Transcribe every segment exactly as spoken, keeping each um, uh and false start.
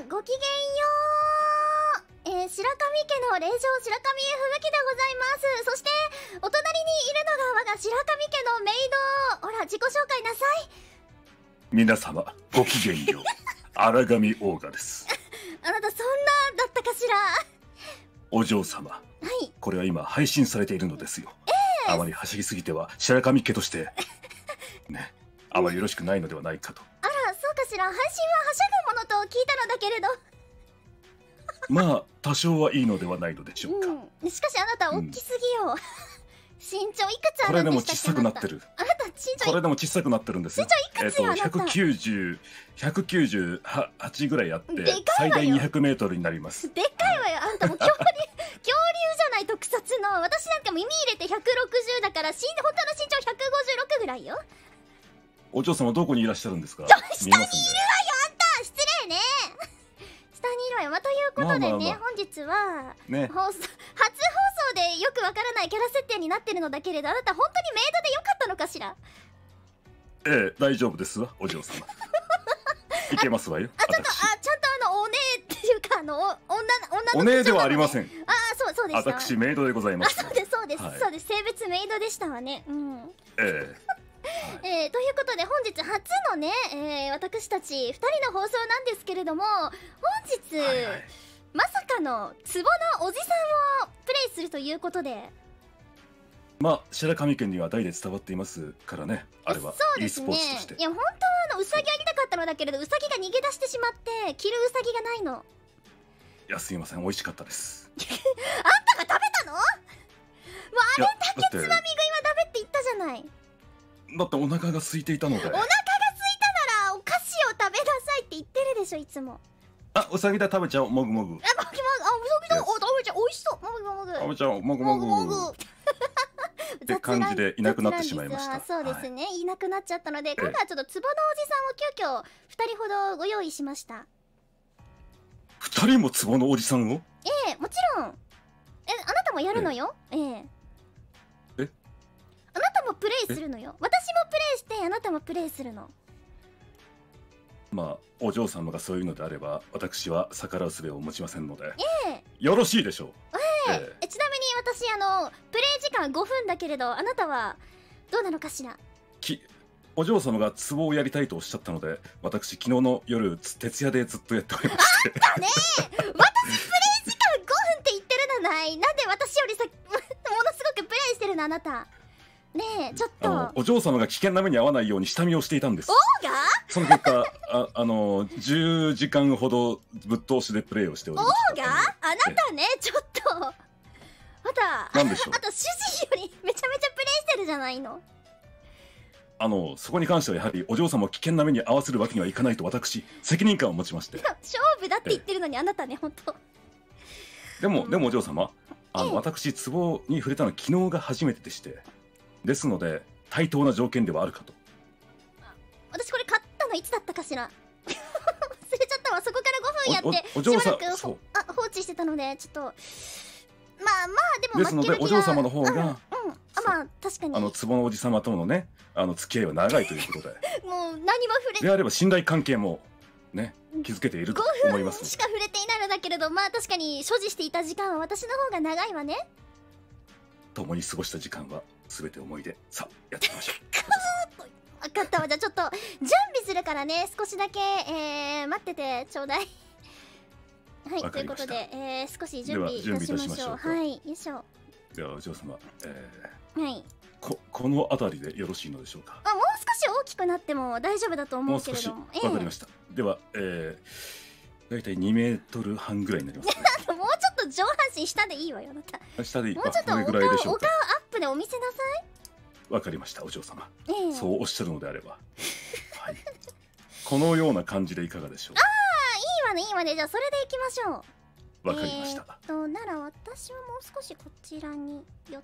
ごきげんよう。えー、白神家の霊場白神吹雪でございます。そしてお隣にいるのが我が白神家のメイド。ほら自己紹介なさい。 皆様ごきげんよう。荒神オーガです。 あなたそんなだったかしら。 お嬢様、 はい、 これは今配信されているのですよ。えー、あまりはしゃぎすぎては白神家としてね、あまりよろしくないのではないかと。 あら、そうかしら。配信ははしゃぐものと聞いたのだけれどまあ多少はいいのではないのでしょうか。 うん、しかしあなた大きすぎよ、うん、身長いくつあるんでしたっけ。これでも小さくなってる。あなた身長これでも小さくなってるんですよ。身長いくつよ、あなた。ひゃくきゅうじゅう、ひゃくきゅうじゅうはちぐらいあって最大にひゃくメートルになります。 でかいわよ、あんたもう恐竜恐竜じゃない、特撮の。私なんかも耳入れてひゃくろくじゅうだからしん本当の身長ひゃくごじゅうろくぐらいよ。 お嬢様どこにいらっしゃるんですか。 下にいるわよ、あんた。失礼ね。下にいるわよ。まあ、ということでね、まあまあまあ、本日は、ね、放送初放送でよくわからないキャラ設定になってるのだけれど、あなた本当にメイドでよかったのかしら。 ええ、大丈夫ですわ、お嬢様。いけますわよ。 あ、ちょっと、あ、ちゃんとあのお姉っていうか、あの女女のお姉ではありません。 あ、そうそうでした。 私メイドでございます。 あ、そうですそうです、はい、そうです。性別メイドでしたわね。うん。ええはい、えー、ということで本日初のね、えー、私たちふたりの放送なんですけれども、本日、はいはい、まさかのツボのおじさんをプレイするということで、 まあ白神県には代で伝わっていますからね、あれは e スポーツとして。 いや本当はあのウサギあげたかったのだけれど、ウサギが逃げ出してしまって着るウサギがないの。 いやすいません、美味しかったです。 あんたが食べたの？もうあれだけつまみ食いはダメって言ったじゃない。 だってお腹が空いていたので。お腹が空いたならお菓子を食べなさいって言ってるでしょいつも。 あ、ウサギだ、食べちゃおう、もぐもぐ。あ、もぐもぐ、あ、ウサギだ、お、食べちゃおいしそう、もぐもぐ。食べちゃおう、もぐもぐ。もぐもぐ。って感じでいなくなってしまいました。 そうですね、はい、いなくなっちゃったので、今回はちょっとツボのおじさんを急遽ふたりほどご用意しました。 ふたりもツボのおじさんを？ ええ、もちろん。え、あなたもやるのよ。ええ。 え？ あなたもプレイするのよ。私もプレイしてあなたもプレイするの。 まあお嬢様がそういうのであれば私は逆らう術を持ちませんので、 ええ、 よろしいでしょう。 えええ、ちなみに私あのプレイ時間ごふんだけれど、あなたはどうなのかしら。 きお嬢様がツボをやりたいとおっしゃったので、私昨日の夜徹夜でずっとやっておりまして。 あんたね私プレイ時間ごふんって言ってるじゃない。なんで私よりさものすごくプレイしてるのあなた。ねえ、ちょっとあお嬢様が危険な目に遭わないように下見をしていたんです。 オーガ？ その結果あ、あのじゅうじかんほどぶっ通しでプレイをしておりました。 オーガ？あなたね、ちょっとあたなんでしょう。 あと主人よりめちゃめちゃプレイしてるじゃないの。 あのそこに関してはやはりお嬢様を危険な目に遭わせるわけにはいかないと私責任感を持ちまして。 勝負だって言ってるのにあなたね、本当。 でも、うん、でもお嬢様、あの、ええ、私ツボに触れたのは昨日が初めてでして、ですので対等な条件ではあるかと。 私これ買ったのいつだったかしら。忘れちゃったわ。そこからごふんやってお嬢様しばらく放置してたので、ちょっとまあまあでもですのでお嬢様の方が、うん、うん、 あ、まあ確かにあのツボのおじ様とのね、あの付き合いは長いということでもう何も触れであれば信頼関係もね築けていると思います。 ごふんしか触れていないのだけれど、まあ確かに所持していた時間は私の方が長いわね。 共に過ごした時間は全て思い出。さあやってみましょう。 分かったわ。じゃあちょっと準備するからね、少しだけ、えー、待っててちょうだい。はい、ということで、えー、少し準備いたしましょう。はい、よいしょ。 ではお嬢様、えー、はい、 ここの辺りでよろしいのでしょうか。 あ、もう少し大きくなっても大丈夫だと思うけれども。 もう少しわかりました。えー、では、えー、だいたいにメートルはんぐらいになりますね。 もうちょっと上半身下でいいわよ、あなた。 下でいい。 もうちょっとお顔、お顔アップでお見せなさい。 わかりました、お嬢様。 えー、 そうおっしゃるのであれば、はい、このような感じでいかがでしょう。 ああ、いいわね、いいわね。じゃあそれでいきましょう。 わかりました。 えー、となら私はもう少しこちらに寄って、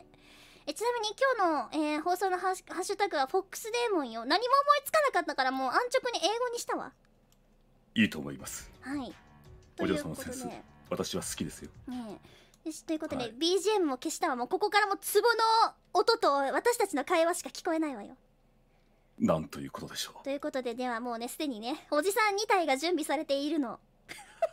えちなみに今日の、えー、放送のハッシュタグはフォックスデーモンよ。何も思いつかなかったからもう安直に英語にしたわ。 いいと思います。 はい。 お嬢様のセンス、私は好きですよ。 ねえ、よし、ということで、はい、ビージーエム も消したわ。もうここからもツボの音と私たちの会話しか聞こえないわよ。 なんということでしょう。 ということで、ではもうね、すでにねおじさんに体が準備されているの。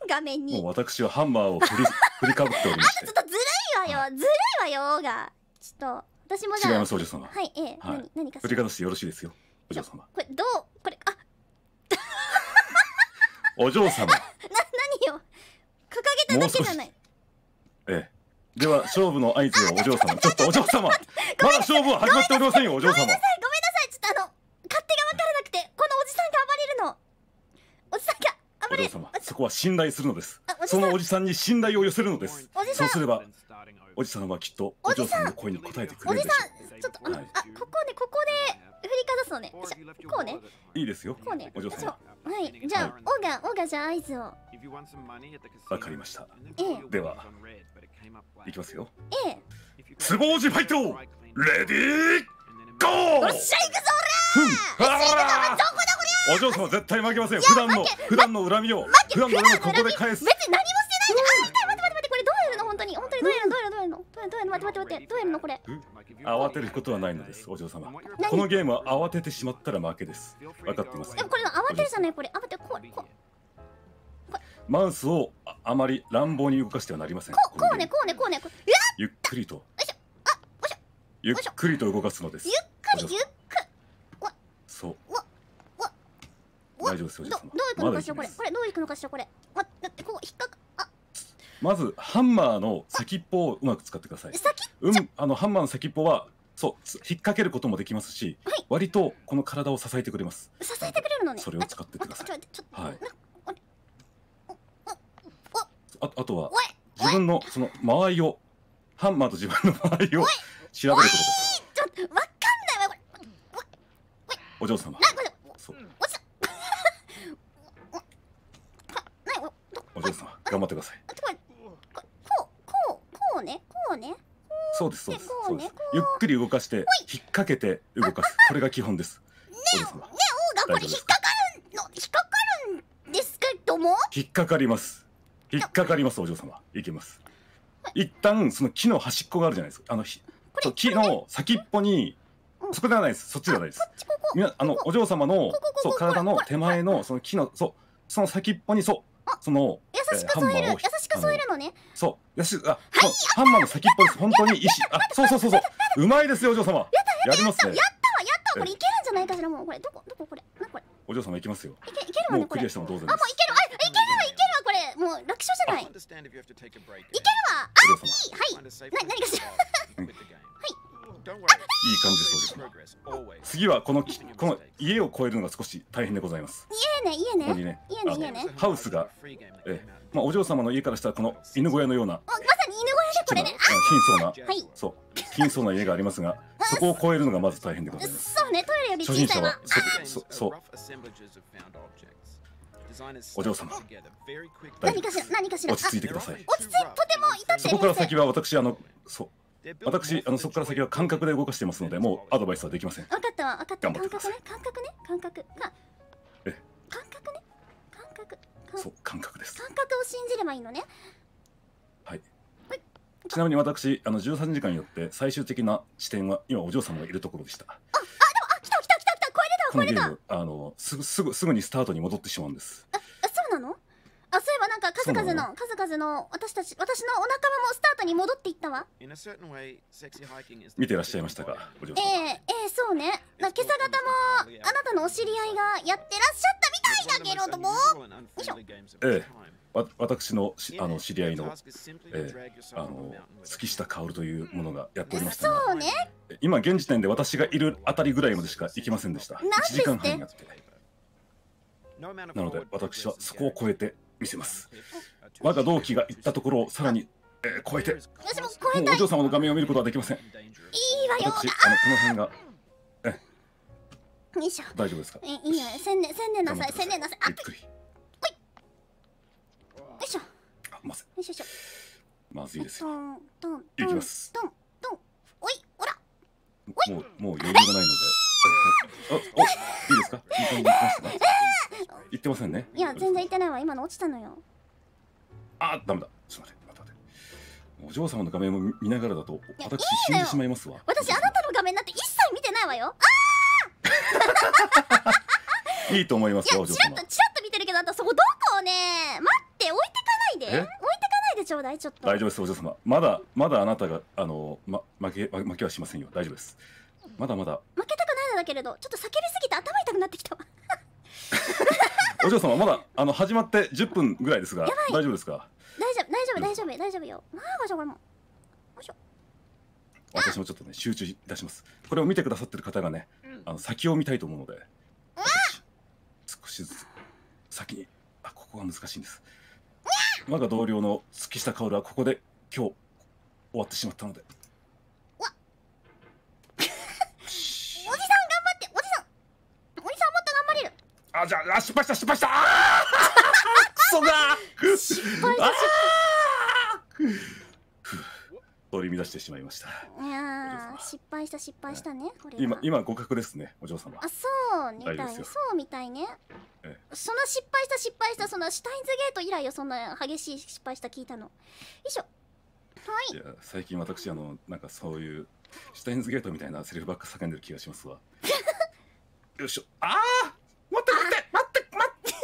画面に。 もう私はハンマーを振り振りかぶっておりまして。 あとちょっとずるいわよ、ずるいわよ、オーガ。ちょっと私もじゃあ。 違いますお嬢様。 はい、ええ、何何か。 振りかざしてよろしいですよ、お嬢様。 これどうこれあ。 お嬢様。な何よ。掲げただけじゃない。 ええ。では勝負の合図をお嬢様。ちょっとお嬢様。まだ勝負は始まっておりませんよ、お嬢様。 ごめんなさい、ごめんなさい、ちょっとあの勝手が分からなくて、このおじさんが暴れるの。おじさんが暴れる。 お嬢様、そこは信頼するのです。そのおじさんに信頼を寄せるのです。そうすればおじさんはきっとお嬢さんの声に応えてくれるでしょう。 おじさん、ちょっとあの、あ、ここね、ここで振りかざすのね。こうね。 いいですよ。 こうね。 お嬢様。 はい、じゃあ、オーガ、オーガじゃあ合図を。 わかりました。 ええ。 では、いきますよ。 ええ。 スボウジファイト、レディーゴー。 よっしゃ、行くぞおらー。どこだこりゃ。 お嬢様絶対負けません。普段の普段の恨みを普段の恨みをここで返す。 別に何もしてないじゃん。あ、痛い、待って待って待って、これどうやるの本当に、本当にどうやるの、どうやるの、どうやるの、どうやるの、待って待って待って、どうやるのこれ。 慌てることはないのです、お嬢様。このゲームは慌ててしまったら負けです。分かっています。 でもこれ慌てるじゃない、これ。慌てこうこう。 マウスをあまり乱暴に動かしてはなりません。 こうこうね、こうね、こうね。 ゆっくりと。ゆっくりと動かすのです。 ゆっくりゆっくり。 そう。大丈夫ですよ。 どどういくのかしらこれ。これどういくのかしらこれ。あ、だってここ引っかか。あ。 まずハンマーの先っぽをうまく使ってください。 先？ うん、あのハンマーの先っぽはそう引っ掛けることもできますし、割とこの体を支えてくれます。 支えてくれるのね。 それを使ってください。はい。 ああとは自分のその間合いをハンマーと自分の間合いを調べることです。 ちょっとわかんないわこれ。 お嬢様。そう。お嬢様頑張ってください。 こうこうこうねこうね。 そうですそうですそうです。ゆっくり動かして引っ掛けて動かす。これが基本です。お嬢様。 ねオーガこれ引っかかるの引っかかるんですけども。 引っかかります。引っかかりますお嬢様。いけます。一旦その木の端っこがあるじゃないですか。あの木の先っぽにそこではないです。そっちではないです。みなあのお嬢様のそう体の手前のその木のそうその先っぽにそうその優しく添える優しく添えるのね。 そう優しくあハンマーの先っぽです。本当に石あそうそうそうそううまいですよお嬢様。やりますね。やったわやったわこれいけるんじゃないかしらもうこれどこどここれなこれ。お嬢様いきますよ。 いけいけるわねこれ。 もうクリアしても当然です。 あもういけるあいけるわいけるわこれもう楽勝じゃない。いけるわあいいはいな何かしら。 いい感じですお嬢様。次はこのこの家を越えるのが少し大変でございます。 家ね家ね。 ここにね家ね家ね。 ハウスがえまあお嬢様の家からしたらこの犬小屋のようなまさに犬小屋でこれね。 貧相なそう貧相な家がありますがそこを越えるのがまず大変でございます。 そうねトイレより小さいわ。 そうそうお嬢様何かしら何かしら落ち着いてください。 落ち着いとても至ってそこから先は私あのそう私あのそこから先は感覚で動かしてますのでもうアドバイスはできません。 分かったわ分かった感覚ね感覚ね感覚かえ感覚ね感覚そう感覚です。 感覚を信じればいいのね。 はい。ちなみに私あのじゅうさんじかんによって最終的な地点は今お嬢様がいるところでした。 ああでもあ来た来た来た来た超えれた超えれた。 あのすぐすぐすぐにスタートに戻ってしまうんです。 あそうなの？あそういえばなんか数々の数々の私たち私のお仲間もスタートに戻っていったわ。 見てらっしゃいましたかお嬢様。 ええええそうね。な今朝方もあなたのお知り合いがやってらっしゃったみたいだけれども。よいしょ。 ええわ私のしあの知り合いの、えー、あの月下薫というものがやっておりましたが、 そうね。 今現時点で私がいるあたりぐらいまでしか行きませんでした。いちじかんはんやって。なので私はそこを超えてみせます。我が同期が行ったところをさらに、えー、超えて、 私も超えたい。 もうお嬢様の画面を見ることはできません。いいわよ。 私あのこの辺がえよいしょ。 大丈夫ですか。 えいいよ千年千年なさい千年なさい。 ゆっくり。 よいしょ。 あまずい。 よいしょよいしょ。 まずいですよ。 トントンいきます。 トントンおいおら。 もうもう余裕がないので。あおいいですか。いい感じに行きましたか。言ってませんね。 いや全然言ってないわ今の落ちたのよ。 あダメだ。ちょっと待って待って待って。お嬢様の画面を見ながらだと私死んでしまいますわ。 私あなたの画面なんて一切見てないわよ。 いいと思いますよお嬢様。 チラッとチラッと見てるけどあんたそこどこね。待って置いてちょうだい、ちょっと。 大丈夫です、お嬢様。まだまだあなたがあの、ま、負け負けはしませんよ。大丈夫です。まだまだ。 負けたくないのだけれど、ちょっと叫びすぎて頭痛くなってきたわ。 お嬢様、まだあの始まってじゅっぷんぐらいですが、大丈夫ですか？ 大丈夫、大丈夫、大丈夫、大丈夫よ。ああ、これも。よいしょ。 私もちょっとね、集中いたします。これを見てくださってる方がね、あの先を見たいと思うので、少しずつ先に、あ、ここが難しいんです。我が同僚の月下薫はここで今日終わってしまったので。 おじさん頑張って、おじさんおじさんもっと頑張れる。 あ、じゃあ、失敗した失敗したあークソがー失敗した失取り乱してしまいました。 敗。いや失敗した失敗したね、これは。 今今互角ですね、お嬢様。 あ、そうみたい、そうみたいね。その失敗した失敗したそのシュタインズゲート以来よ、そんな激しい失敗した聞いたの。よいしょ。はい。 いや、最近私あのなんかそういうシュタインズゲートみたいなセリフばっか叫んでる気がしますわ。よいしょ。ああ、待って待って待って待って。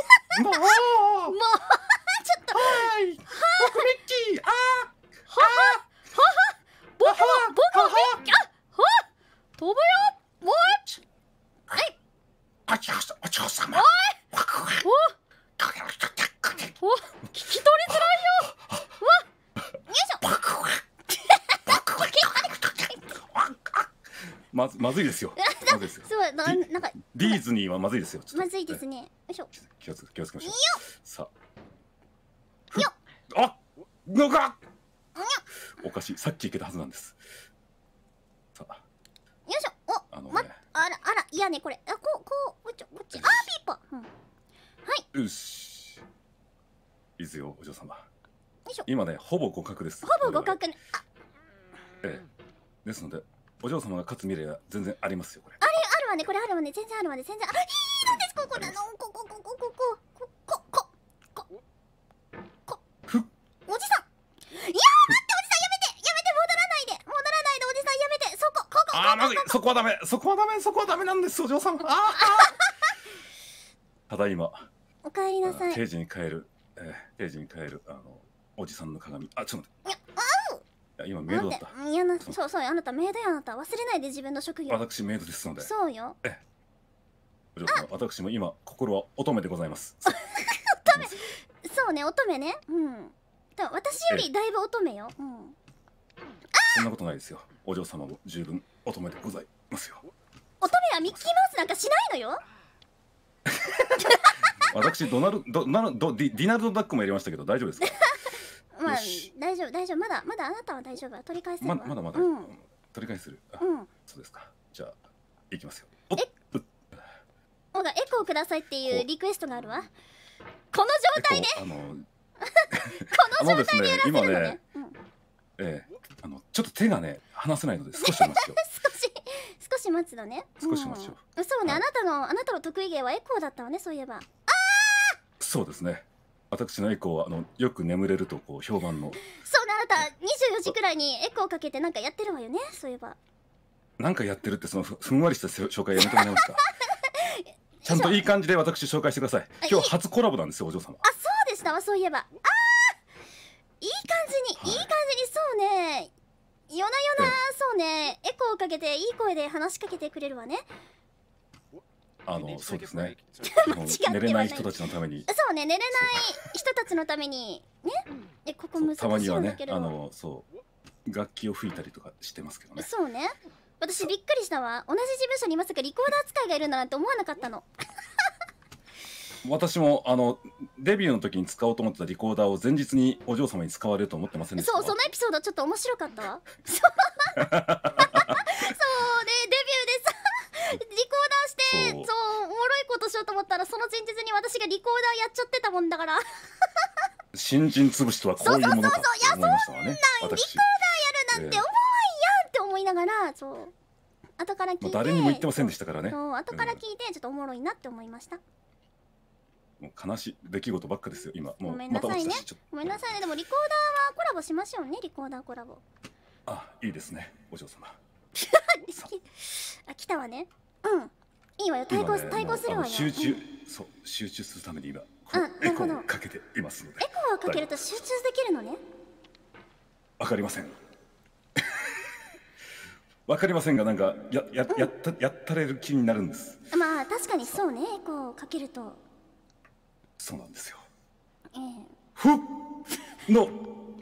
もうもうちょっと。 はい。僕ミッキー。ああ。 はは。僕は僕はミッキー。あ、は。飛ぶよ。もう。はい。 お嬢様。お嬢様。 おい。お。お。聞き取りづらいよ。わ。よいしょ。 まずまずいですよ。まずいですよ。 そう、ななんかディーズニーはまずいですよ。 まずいですね。よいしょ。 気をつけ気をつけましょう。さあ。よっ。 あ、のか。おかしい。さっき行けたはずなんです。さあ。 よいしょ。お、 あのま、あらあら、いやねこれ。あ、こうこうこっちこっち。あー、ピーポ。うん。はい。 よし。いいですよ、お嬢様。 よいしょ。 今ね、ほぼ互角です。 ほぼ互角ね。あ。 ええ。ですので、お嬢様が勝つ未来は全然ありますよ、これ。 あれあるわね、これあるわね、全然あるわね、全然。あ、いいなんですここだの、こここここここここここ。 ふ。 おじさん。いやー、待って、おじさんやめて、やめて、戻らないで、戻らないで、おじさんやめて、そこ、ここ、 ああ、まずい、そこはダメ、そこはダメ、そこはダメなんです、お嬢様。ああ。ただいま。 お帰りなさい。 定時に帰る、えー、定時に帰る、あの、おじさんの鏡。あ、ちょっと待って。いや、今メイドだった。 いやな、そうそう、あなたメイドや、あなた忘れないで自分の職業。 私メイドですので。 そうよ。 ええ。お嬢様、私も今心は乙女でございます。 乙女。そうね、乙女ね。うん。私よりだいぶ乙女よ。うん。 そんなことないですよ。お嬢様も十分乙女でございますよ。 乙女はミッキーマウスなんかしないのよ。 私ドナルドナルドディディナルドダックもやりましたけど大丈夫ですか？ まあ大丈夫大丈夫、まだまだあなたは大丈夫、取り返せるわ。 ままだまだ、 うん、 取り返せる。あ、 うん、 そうですか。じゃあ行きますよ。 え、おがエコーくださいっていうリクエストがあるわ。この状態であのこの状態でやらせるのね。今ね、うん、 ええ、あのちょっと手がね離せないので少しお待ちを。 少し少し待つのね。 少しお待ちを。 うん、そうね、はい、あなたのあなたの得意芸はエコーだったわね、そういえば。ああ。 そうですね。私のエコーはあのよく眠れるとこう評判の。 そうね、あなたにじゅうよじくらいにエコーかけてなんかやってるわよね、そういえば。 なんかやってるってそのふふんわりした紹介やめてもらえますか。ちゃんといい感じで私紹介してください。今日初コラボなんですよ、お嬢様。 あ、そうでしたわ、そういえば。ああ、いい感じに、はい、いい感じに、そうね。夜な夜な、そうね、エコーをかけていい声で話しかけてくれるわね。 あの、そうですね。寝れない人たちのために。 そうね、寝れない人たちのためにね。え、ここ難しいんだけど。たまにはね、 あの、そう楽器を吹いたりとかしてますけどね。 そうね。私びっくりしたわ。同じ事務所にまさかリコーダー使いがいるんだなんて思わなかったの。 私もあのデビューの時に使おうと思ってたリコーダーを前日にお嬢様に使われると思ってませんでした。 そう、そのエピソードちょっと面白かったわ。そうそうでデビューでさリコーダーしてそうおもろいことしようと思ったらその前日に私がリコーダーやっちゃってたもんだから。 新人潰しとはこういうものかと思いましたわね。 そうそうそうそう、いやそんなんリコーダーやるなんて思わんやんって思いながら、そう後から聞いて、 誰にも言ってませんでしたからね。 そう後から聞いてちょっとおもろいなって思いました。 もう悲しい出来事ばっかですよ今。もうごめんなさいね。ごめんなさいね。でもリコーダーはコラボしましょうね。リコーダーコラボ。 あ、いいですね、お嬢様。 あ、来たわね。うん。いいわよ。対抗対抗するわよ。 集中、そう集中するために今エコーをかけていますので。 エコーをかけると集中できるのね。 わかりません。わかりませんが、なんかやややったやったれる気になるんです。 まあ確かにそうね、エコーをかけると。 そうなんですよ。 ええ。 ふっの。はい。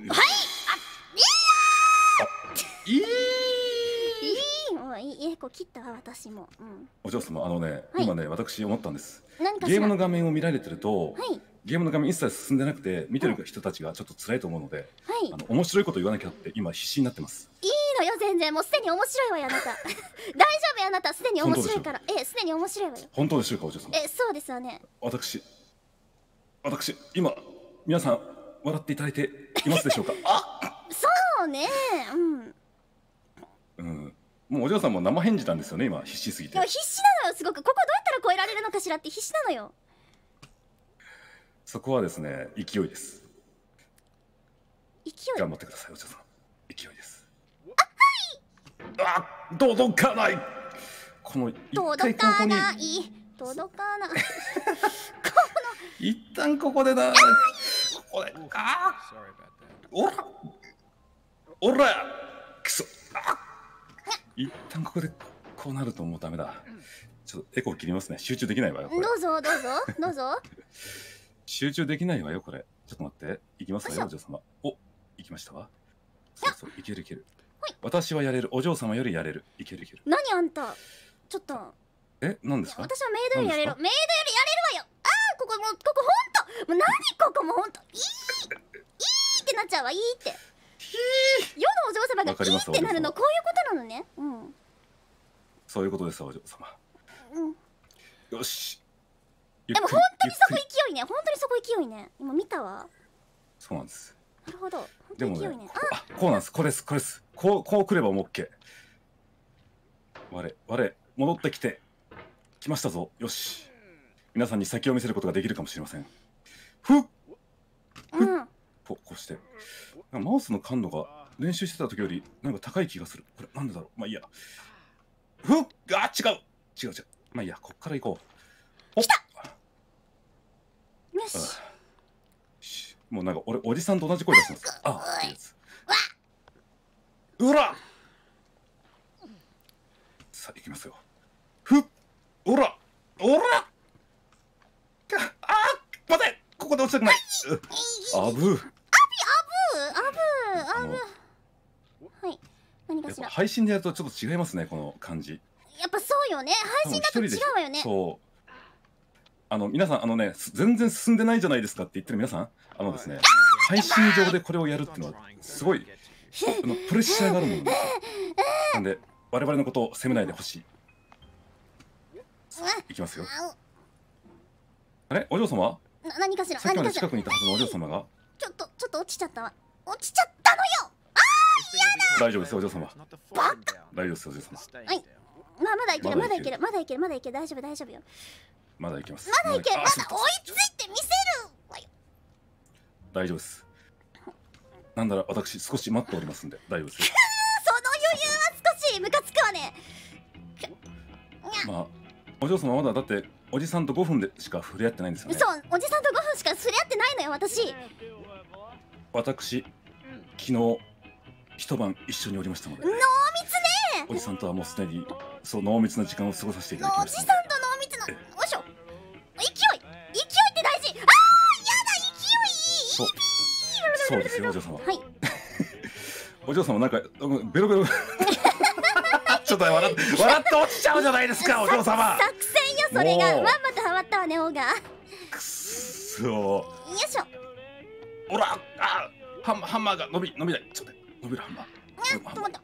あ、いいや。いい。もういいエコー切ったわ私も。うん。 お嬢様、あのね、今ね私思ったんです。 何かしら。 ゲームの画面を見られてると。 はい。 ゲームの画面一切進んでなくて見てる人たちがちょっと辛いと思うので、 はい、 あの面白いこと言わなきゃって今必死になってます。 いいのよ、全然もうすでに面白いわよあなた。大丈夫よあなた、すでに面白いから。え、すでに面白いわよ。本当でしょうかお嬢様。え、そうですよね。 私私今皆さん笑っていただいていますでしょうか。あ、 そうね、うん。 うん。もうお嬢さんも生返事なんですよね今必死すぎて。 必死なのよすごく。ここどうやったら超えられるのかしらって必死なのよ。 そこはですね、勢いです。 勢い。 頑張ってください、お嬢さん。勢いです。 あ、はい。 あ、届かない。この届かない。届かない。 一旦ここでだ。ここで。ああ。おら。おら。くそ。あ。一旦ここでこうなるともうダメだ。ちょっとエコー切りますね。集中できないわよ。 どうぞどうぞどうぞ。 集中できないわよこれ。ちょっと待って。いきますよお嬢様。お、いきましたわ。そうそう、いけるいける。私はやれる。お嬢様よりやれる。いけるいける。 何あんた。ちょっと。 え、何ですか。 私はメイドよりやれる。メイドよりやれるわよ。ああ、ここもうここ本当。もう何ここも本当。いい。いいってなっちゃうわ。いいって。世のお嬢様がいいってなるのこういうことなのね。うん。そういうことですお嬢様。うん。よし。でも本当にそこ勢いね。本当にそこ勢いね。今見たわ。そうなんです。なるほど。でもね、あ、こうなんです。これです。これです。こうこうくればもうオッケー。我我戻ってきて来ましたぞ。よし。皆さんに先を見せることができるかもしれません。ふっ。ふっ。こうして。マウスの感度が練習してた時よりなんか高い気がする。これなんでだろう。まあいいや。ふっ。あ、違う。違う違う。まあいいや。こっから行こう。来た。よし。もうなんか俺おじさんと同じ声出してます。ああ、いいです。うら。さあ行きますよ。ふっ。おら。おら。ああ、待て。ここで落ちたくない。あぶ。あびあぶ。あぶ。あぶ。はい。何かしら。配信でやるとちょっと違いますねこの感じ。やっぱそうよね。配信だと違うわよね。そう。あの皆さんあのね全然進んでないじゃないですかって言ってる皆さんあのですね配信上でこれをやるっていうのはすごいあのプレッシャーがあるものです。なんで我々のことを責めないでほしい。いきますよ。あれお嬢様？何かしら。さっきまで近くにいたはずのお嬢様がちょっとちょっと落ちちゃったわ。落ちちゃったのよ。ああ嫌だ。大丈夫ですお嬢様。バカ。大丈夫ですお嬢様。はい。まあまだいけるまだいけるまだいけるまだいける大丈夫大丈夫よ。まだいけます。まだいける。まだ追いついてみせる。大丈夫です。なんなら私少し待っておりますんで大丈夫です。その余裕は少しムカつくわね。まあお嬢様まだだっておじさんとごふんでしか触れ合ってないんですよね。そう、おじさんとごふんしか触れ合ってないのよ私。私昨日一晩一緒におりましたので。濃密ね。おじさんとはもうすでにそう濃密な時間を過ごさせていただきました。おじさんと濃密な。よいしょ。勢い勢いって大事。ああやだ勢い。そうそうですよお嬢様。はい。お嬢様なんかベロベロちょっと笑って笑って落ちちゃうじゃないですかお嬢様。作戦よそれが。まんまとハマったわねオーガ。くっそー。よいしょ。おらあハンハンマーが伸び伸びない。ちょっと伸びるハンマー。ちょっと待って。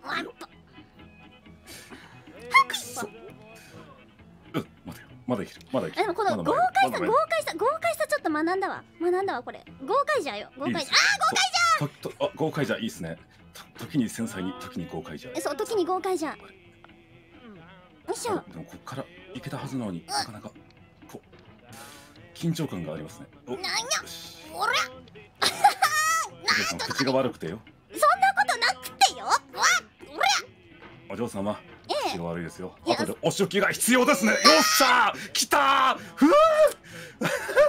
くっそ。うん待てよ。まだいけるまだいける。でもこの豪快さ豪快さ豪快さちょっと学んだわ学んだわこれ。豪快じゃよ豪快じゃ。あ豪快じゃ。あ豪快じゃいいですね。時に繊細に時に豪快じゃ。そう時に豪快じゃ。よいしょ。でもこっからいけたはずなのになかなかこう緊張感がありますね。なんやおらお嬢様口が悪くてよ。そんなことなくてよ。わおらお嬢様口が悪いですよ。後でお仕置きが必要ですね。よっしゃー来たーふう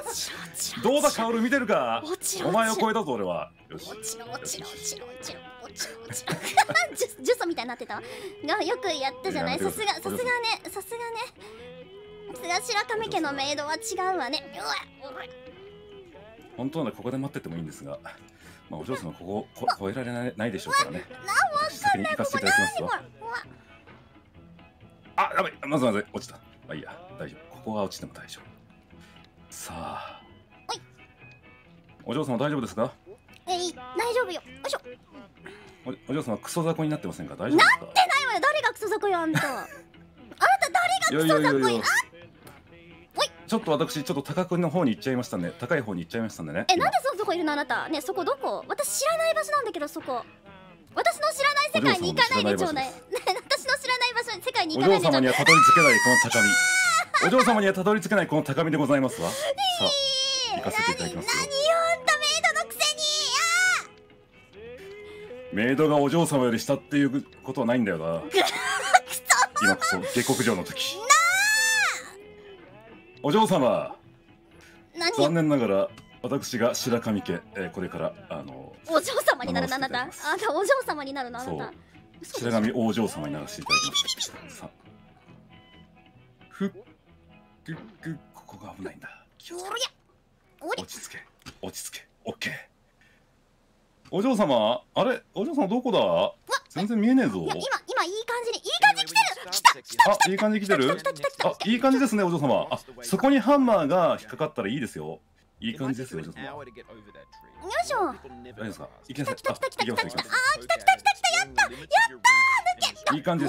どうだカオル見てるか。お前を超えたぞ俺は。よし落ちろ落ちろ落ちろ落ちろ落ジュソみたいになってたがよくやったじゃない。さすがさすがねさすがねさすが白神家のメイドは違うわね。 本当ならここで待っててもいいんですが、まあ、お嬢様こここ越えられないないでしょうからね。先に行かせていただきますわ。あ、やばい、まずまず落ちた。まあいいや、大丈夫。ここが落ちても大丈夫。さあ、お嬢様大丈夫ですか？ えい、大丈夫よ。よいしょ。 お, お嬢様クソ雑魚になってませんか？大丈夫ですか？ なってないわよ。誰がクソ雑魚よあんた。あなた誰がクソ雑魚よ。 ちょっと私ちょっと高くの方に行っちゃいましたね。高い方に行っちゃいましたんでね。 え、なんでそそこいるのあなた？ね、そこどこ？私知らない場所なんだけど、そこ。私の知らない世界に行かないでちょうだい。私の知らない場所に世界に行かないでちょうだい。 お嬢様にはたどり着けないこの高み。お嬢様にはたどり着けないこの高みでございますわ。さあ、行かせていただきますよ。 何よ、あんたメイドのくせに。メイドがお嬢様より下っていうことはないんだよな。今こそ下克上の時。お嬢様、残念ながら私が白神家、えー、これからあのお嬢様になるのあなた。あなたお嬢様になるのあなた。 白神お嬢様にならせていただきました。さあ、ふっくっく、ここが危ないんだ。落ち着け、落ち着け、オッケー。お嬢様、あれ、お嬢様どこだ？全然見えねえぞ。 いや、今、今いい感じに、いい感じ来てる。来た、来た、 あ、いい感じ来てる。あ、いい感じですね、お嬢様。あ、そこにハンマーが引っかかったらいいですよ。いい感じですよ、お嬢様。よいしょ。 大丈夫ですか？行きなさい。 来た来た来た来た来た。あ、来た来た来た来た。やった、やった抜け。いい感じです。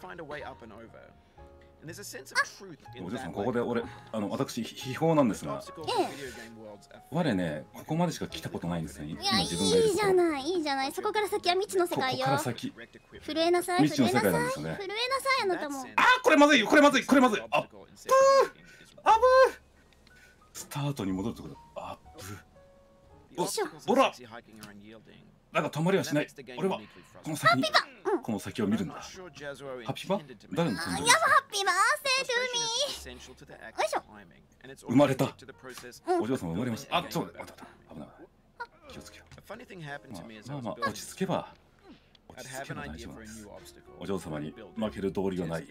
お嬢さん、ここで俺、あの、私、秘宝なんですが。我ね、ここまでしか来たことないんですね。 いや、いいじゃない、いいじゃない。そこから先は未知の世界よ。 ここから先。 震えなさい、 未知の世界なんですよね。 震えなさい、あなたも。 あ、これまずい、これまずい、これまずい。あっぶー、あぶー。スタートに戻るところ。あっぶー。 よいしょ。 ほら。なんか止まりはしない。俺はこの先に、この先を見るんだ。ハッピーバ？誰の誕生日？ やば、ハッピーバースデートゥーミー。よいしょ。 生まれた。お嬢様生まれました。あ、ちょっと待って、危ない。気をつけよう。まあまあ、落ち着けば、落ち着けば大丈夫です。お嬢様に負ける道理はない。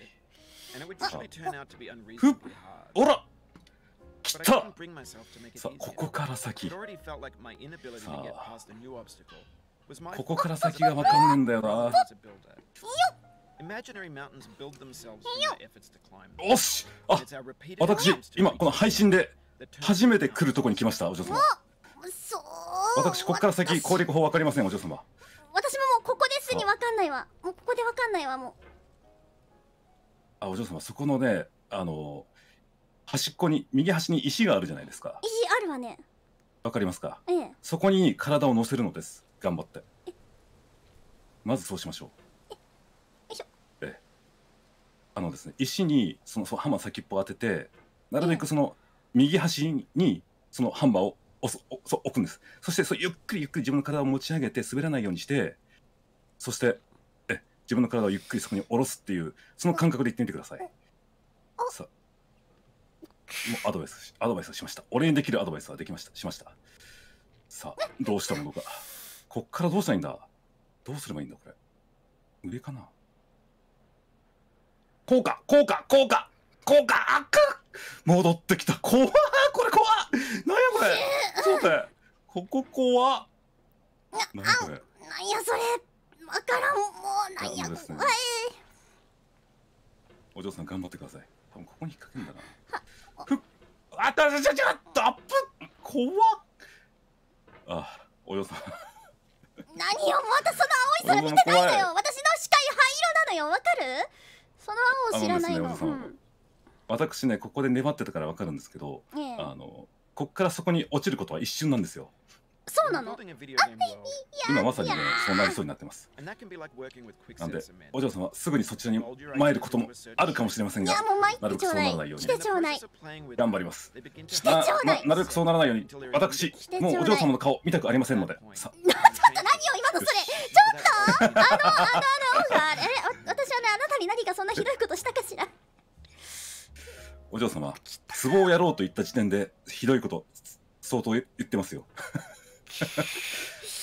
ふっ、おら、来た。さあ、ここから先。さあ、ここから先がわかんねえんだよな。おし、あ、私今この配信で初めて来るとこに来ました、お嬢様。私ここから先攻略法わかりません、お嬢様。 私ももうここですにわかんないわ。もうここでわかんないわ、もう。 あ、お嬢様、そこのね、あの端っこに右端に石があるじゃないですか。 石あるわね。 わかりますか？ ええ。 そこに体を乗せるのです。頑張って。まずそうしましょう。 よいしょ。 ええ。あのですね、石にそのハンマー先っぽを当てて、なるべくその右端にそのハンマーを押す、そ置くんです。そしてそゆっくりゆっくり自分の体を持ち上げて滑らないようにして、そしてえ自分の体をゆっくりそこに下ろすっていうその感覚で言ってみてください。さあ、もうアドバイスアドバイスしました。俺にできるアドバイスはできましたしました。さあ、どうしたものか。こっからどうしたらいいんだ。どうすればいいんだこれ。上かな。こうかこうかこうかこうか。あっか戻ってきた。怖っ、これ怖っ。なんやこれ。ちょっと待って、ここ怖っ。なんやこれ。 なんやそれ。わからん。もうなんや。 ですね。お嬢さん頑張ってください。多分ここに引っ掛けるんだな。ふっ、あったちょちょちょっとアップ。怖っ。あ、お嬢さん。 何よ、またその青い空見てないのよ。私の視界灰色なのよ。わかる？その青を知らないの。 ね、うん、私ね、ここで粘ってたからわかるんですけど、ええ、あのこっからそこに落ちることは一瞬なんですよ。 そうなの？あ、 今まさにね、そうなりそうになってます。なんで、お嬢様すぐにそちらに参ることもあるかもしれませんが、 いやもう参なるべくそうならないように来てちょうだい。 頑張ります。 来てちょうだい。 なるべくそうならないように、私もうお嬢様の顔見たくありませんので。さちょっと何よ今のそれ。ちょっとあのあのあのあれ私はね、あなたに何かそんなひどいことしたかしら。 お嬢様、壺をやろうと言った時点でひどいこと相当言ってますよ。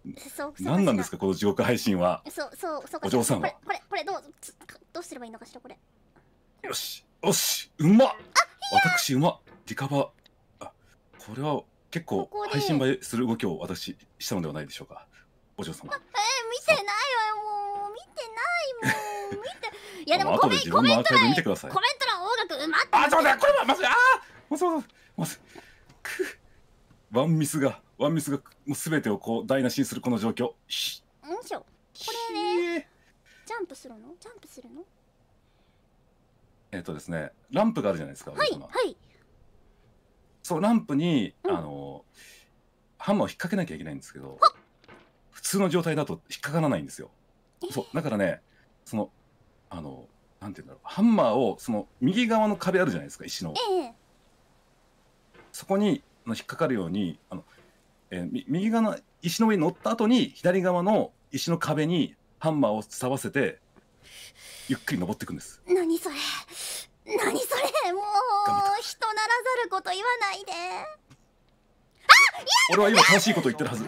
何なんですかこの地獄配信は。 そうそうそう。 お嬢さんはこれこれどうどうすればいいのかしらこれ。 よしよし、うまっ。私うまっ。リカバー。あ、これは結構配信映えする動きを私したのではないでしょうか、お嬢様。 えー、見てないわよ、もう見てないもん見て。いやでも後で自分のアーカイブ見てください。 コメント欄音楽うまっ。 あ、ちょっと待って、これはまずい。ああ、まずまずまずくワンミスがワンミスがもうすべてをこう台無しにするこの状況。しよいしょ。これね、ジャンプするの？ジャンプするの？ えっとですね、ランプがあるじゃないですか。 はいはい。 そう、ランプに、 うん、 あのハンマーを引っ掛けなきゃいけないんですけど、普通の状態だと引っかからないんですよ。そうだからね、そのあのなんていうんだろう、ハンマーをその右側の壁あるじゃないですか、石の、 ええ、 そこに引っかかるように、あの、えー、右側の石の上に乗った後に左側の石の壁にハンマーを伝わせてゆっくり登っていくんです。 何それ何それ、もう人ならざること言わないで。あ、いや、 俺は今正しいこと言ってるはず。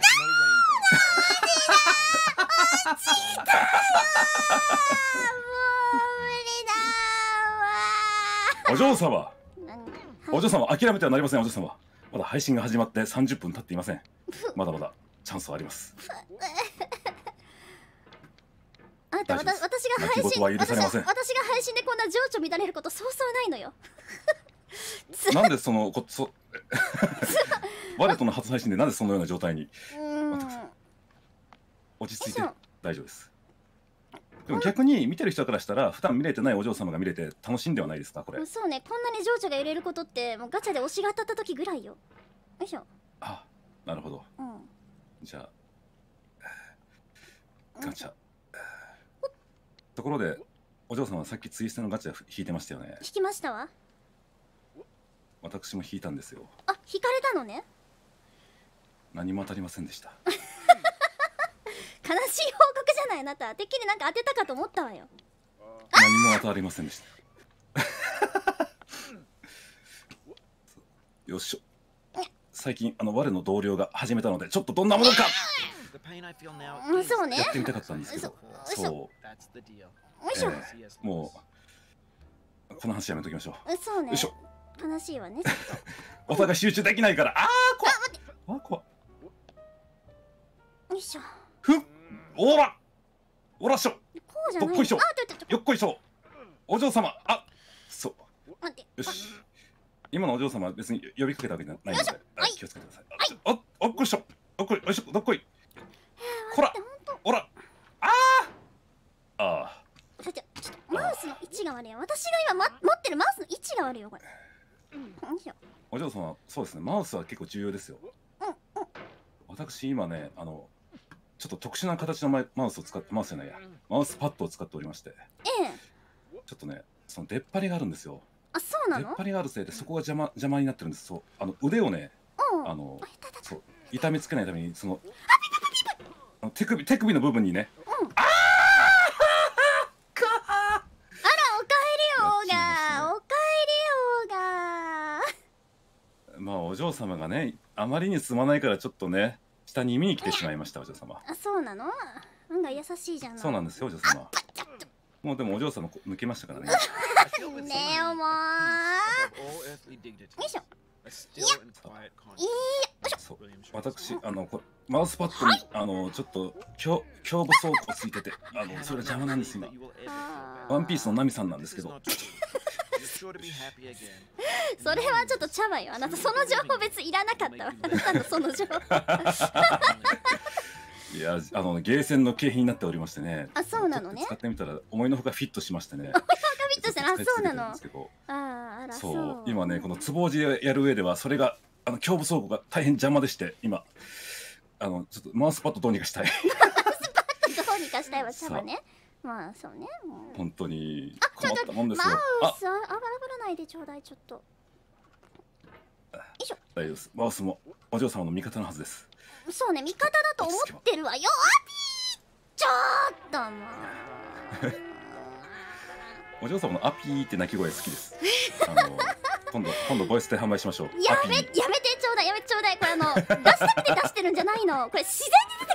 お嬢様、お嬢様、諦めてはなりません。お嬢様、まだ配信が始まってさんじゅっぷん経っていません。まだまだチャンスはあります。 あんた、私が配信、私が配信でこんな情緒乱れることそうそうないのよ。 なんでそのこそ我との初配信でなんでそのような状態に。落ち着いて大丈夫です。でも逆に見てる人からしたら普段見れてないお嬢様が見れて楽しいんではないですかこれ。 そうね、こんなに情緒が揺れることってもうガチャで推しが当たった時ぐらいよ。よいしょ。 あ、なるほど、うん、じゃあガチャ。ところでお嬢様はさっきツイステのガチャ引いてましたよね。 引きましたわ。 私も引いたんですよ。 あ、引かれたのね。 何も当たりませんでした。 悲しい報告じゃない。あなたてっきりなんか当てたかと思ったわよ。 何も当たりませんでした。よっしょ。最近あの我の同僚が始めたのでちょっとどんなものか。 うん、そうね。 やってみたかったんですけど、そう。えー、もうこの話やめときましょう。 そうね。 よいしょ。 悲しいわね。 お互い集中できないから。ああ、怖っ。あ、怖っ。 よいしょ。 ふっ、おら。おらしょ。 こうじゃない。 どっこいしょ。よっこいしょ。お嬢様、あ、そう。よし。今のお嬢様は別に呼びかけたわけじゃないので、気をつけてください。お、おっこいしょ。おっこい、よいしょ、どっこい。こら、おら。ああ。ああ。 ちょっとマウスの位置が悪いよ。私が今ま持ってるマウスの位置が悪いよこれ。 お嬢様、そうですね。マウスは結構重要ですよ。私今ね、あのちょっと特殊な形のマウスを使ってマウスじゃないや、マウスパッドを使っておりまして、 ええ、 ちょっとね、その出っ張りがあるんですよ。 あ、そうなの？ 出っ張りがあるせいでそこが邪魔邪魔になってるんです。そう、あの腕をね、あのそう痛めつけないためにその手首手首の部分にね。ああ。 あら、おかえりオーガー、おかえりオーガー。まあお嬢様がね、あまりにすまないからちょっとね、下に見に来てしまいました。お嬢様。 あ、そうなの？なんか優しいじゃん。 そうなんですよ、お嬢様。もうでもお嬢様抜けましたからね。 ねえ、もう。よいしょ。いや、 そう、私あのこマウスパッドに、はい、あのちょっと胸胸部装甲ついてて、あのそれが邪魔なんです今。ワンピースのナミさんなんですけど。 それはちょっと茶葉よ。あなたその情報別いらなかったわ。あなたのその情報。 いや、あのゲーセンの景品になっておりましてね。 あ、そうなのね。 使ってみたら思いのほかフィットしましてね。 思いのほかフィットしてる。あ、そうなの。ああ、あら、そう。今ね、この壺地でやる上ではそれがあの胸部装甲が大変邪魔でして、今あのちょっとマウスパッドどうにかしたい。マウスパッドどうにかしたいは茶葉ね。まあそうね。 本当に困ったもんですよ。 マウスあばらばらないでちょうだいちょっと。よいしょ。 大丈夫です。マウスもお嬢様の味方のはずです。 そうね、味方だと思ってるわよ。アピー、ちょっともう。 お嬢様のアピーって鳴き声好きです。あの今度今度ボイスで販売しましょう。 やめやめてちょうだい、やめてちょうだい。これあの出したくて出してるんじゃないの。これ自然に出て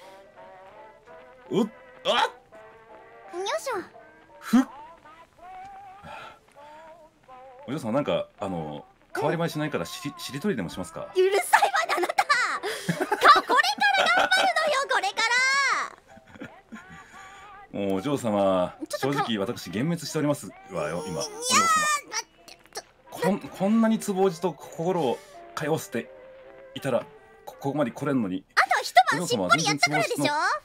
うっあっよいしょ。 ふっお嬢さんなんかあの変わり映えしないからしりしりとりでもしますか。 うるさいわねあなたかこれから頑張るのよこれからもうお嬢様正直私幻滅しておりますわよ今。お嬢様こんこんなにつぼおじと心を通わせていたらここまで来れんのに。 あとは一晩しっぽりやったからでしょ。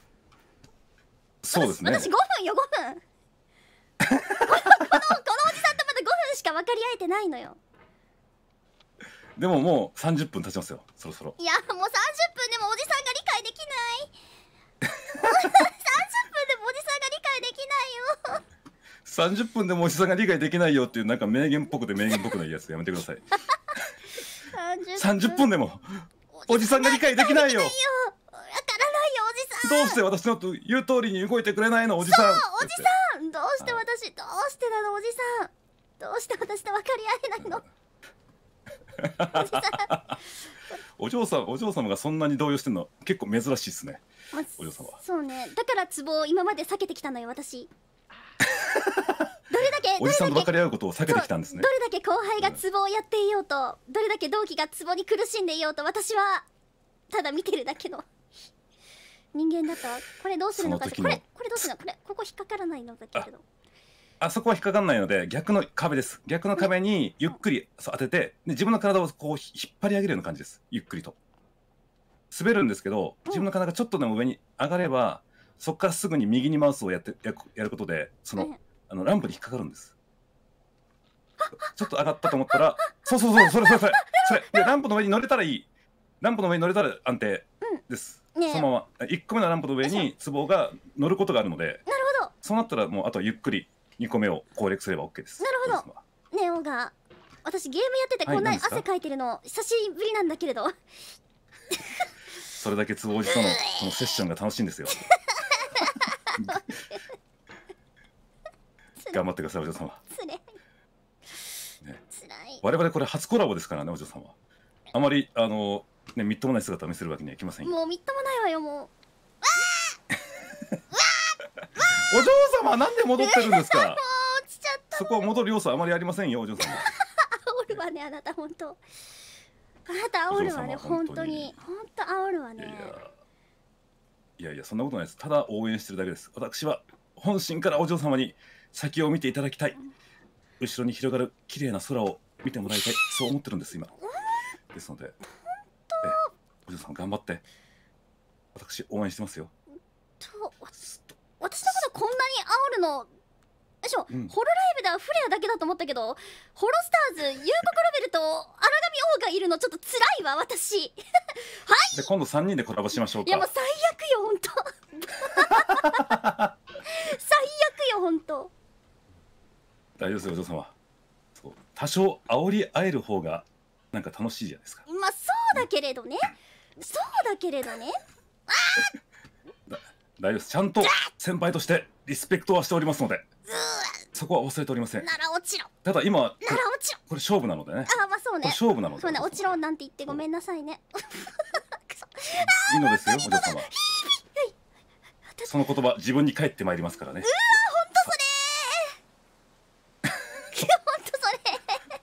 そうですね。 私ごふんよごふんこのこのおじさんとまだごふんしか分かり合えてないのよ。 でももうさんじゅっぷん経ちますよそろそろ。 いやもうさんじゅっぷんでもおじさんが理解できないさんじゅっぷんでもおじさんが理解できないよさんじゅっぷんでもおじさんが理解できないよっていうなんか名言っぽくて名言っぽくないやつやめてくださいさんじゅっぷんでもおじさんが理解できないよ。わからないよおじさん。 どうして私の言う通りに動いてくれないのおじさん。 そうおじさんどうして私どうしてなのおじさんどうして私と分かり合えないのおじさんお嬢さんお嬢様がそんなに動揺してるの結構珍しいですね、まあ、お嬢様は。 そうねだからツボを今まで避けてきたのよ私どれだけおじさんと分かり合うことを避けてきたんですね。 どれだけ後輩がツボをやっていようと、うん、どれだけ同期がツボに苦しんでいようと私はただ見てるだけの人間だった。これどうするのかこれこれどうするのこれここ引っかからないのだけどあ, あそこは引っかかんないので逆の壁です。逆の壁にゆっくり当ててで自分の体をこう引っ張り上げるような感じです。ゆっくりと滑るんですけど自分の体がちょっとでも上に上がればそこからすぐに右にマウスをやってややることでその、あのランプに引っかかるんです。ちょっと上がったと思ったらそうそうそうそれそれそれそれでランプの上に乗れたらいい。ランプの上に乗れたら安定です、うんね、そのままいっこめのランプの上にツボが乗ることがあるので、 なるほどそうなったらもうあとはゆっくりにこめを攻略すれば OK です。 なるほどね。オガ私ゲームやっててこんなに汗かいてるの久しぶりなんだけれどそれだけツボおじとのこのセッションが楽しいんですよ頑張ってくださいお嬢様。 つれ、 ね、我々これ初コラボですからねお嬢様。あまりあのねみっともない姿を見せるわけにはいきませんよ。 もうみっともないわよもう。わー様はなんで戻ってるんですか。もう落ちちゃった。 そこは戻る要素あまりありませんよ、お嬢様。 煽るわね、あなた本当。あなた煽るわね、本当に。本当煽るわね。いやいや、 いやいや、そんなことないです。ただ応援してるだけです。私は本心からお嬢様に先を見ていただきたい。後ろに広がる綺麗な空を見てもらいたい。そう思ってるんです、今。ですので、お嬢様頑張って。私応援してますよ。 と私のことこんなに煽るの、よいしょ、うん、ホロライブではフレアだけだと思ったけど、ホロスターズ、夕刻ロベルと荒神王がいるのちょっと辛いわ、私。はい。 で今度さんにんでコラボしましょうか。 いやもう最悪よ、本当。最悪よ、本当。 大丈夫ですよ、お嬢様。そう、多少煽り合える方がなんか楽しいじゃないですか。 まあそうだけれどね。そうだけれどね。ああ。大丈夫です。ちゃんと先輩としてリスペクトはしておりますので、そこは忘れておりません。 なら落ちろ。 ただ今なら落ちろ。 これ勝負なのでね。 あ、まあそうね。 勝負なので。 そうね、落ちろなんて言ってごめんなさいね。 いいのですよ、お嬢様。その言葉自分に返ってまいりますからね。うわ、 本当それ。本当それ。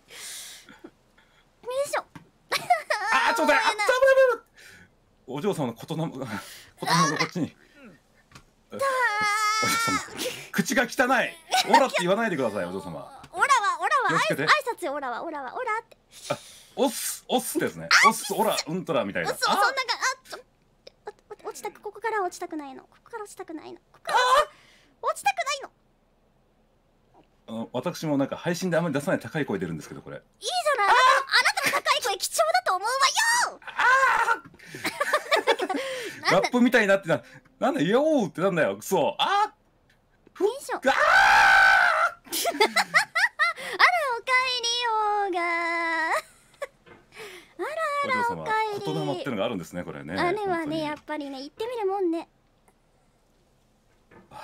よいしょ。 ああ、ちょうだい。あった、危ない危ない。お嬢様の言霊が言霊がこっちに。お嬢様、口が汚い。オラって言わないでください、お嬢様。 オラはオラは挨拶よ、オラはオラはオラって。 あ、オスオスですね。オスオラウントラみたいな。 そう、そんなか、あ、ちょ落ちたく、ここから落ちたくないの。ここから落ちたくないの。ここから落ちたくないの。 あの私もなんか配信であまり出さない高い声出るんですけど、これ。いいじゃない。あなたの高い声貴重だと思うわよ。 ああ。ラップみたいになってな、なんだよーってなんだよ。そう。ああ。 よいしょ。あらおかえりようが。あらあらおかえり。 言霊ってのがあるんですね、これね。 あれはね、やっぱりね、言ってみるもんね。はい、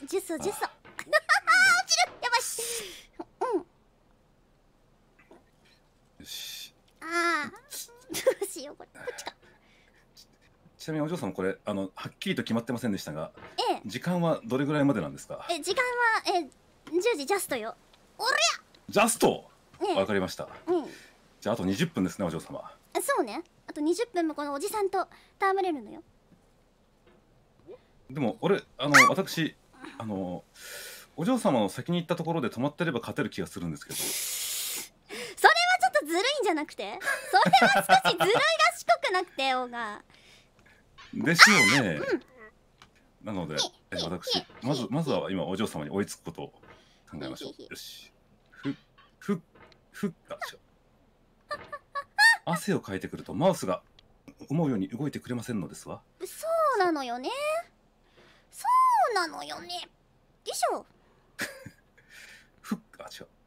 ジュソジュソ。落ちる、やばい。うん。 よし。 ああ、どうしよう、これ、こっちか。 ちなみにお嬢さん、これあのはっきりと決まってませんでしたが、 ええ、 時間はどれぐらいまでなんですか。 え、時間はえじゅうじジャストよ。おりゃ。 ジャスト。 わ、 ね、かりました。うん。じゃああとにじゅっぷんですね、お嬢様。 そうね。あとにじゅっぷんもこのおじさんと戯れるのよ。 でも俺あの私あのお嬢様の先に行ったところで止まってれば勝てる気がするんですけど。 それはちょっとずるいんじゃなくて、それは少しずるいらしくなくてよが。 ですよね。うん、なのでえ私まずまずは今お嬢様に追いつくことを考えましょう。よし。ふふふあ違う。汗をかいてくるとマウスが思うように動いてくれませんのですわ。 そうなのよね。そうなのよね。よいしょ。 ふあ違う。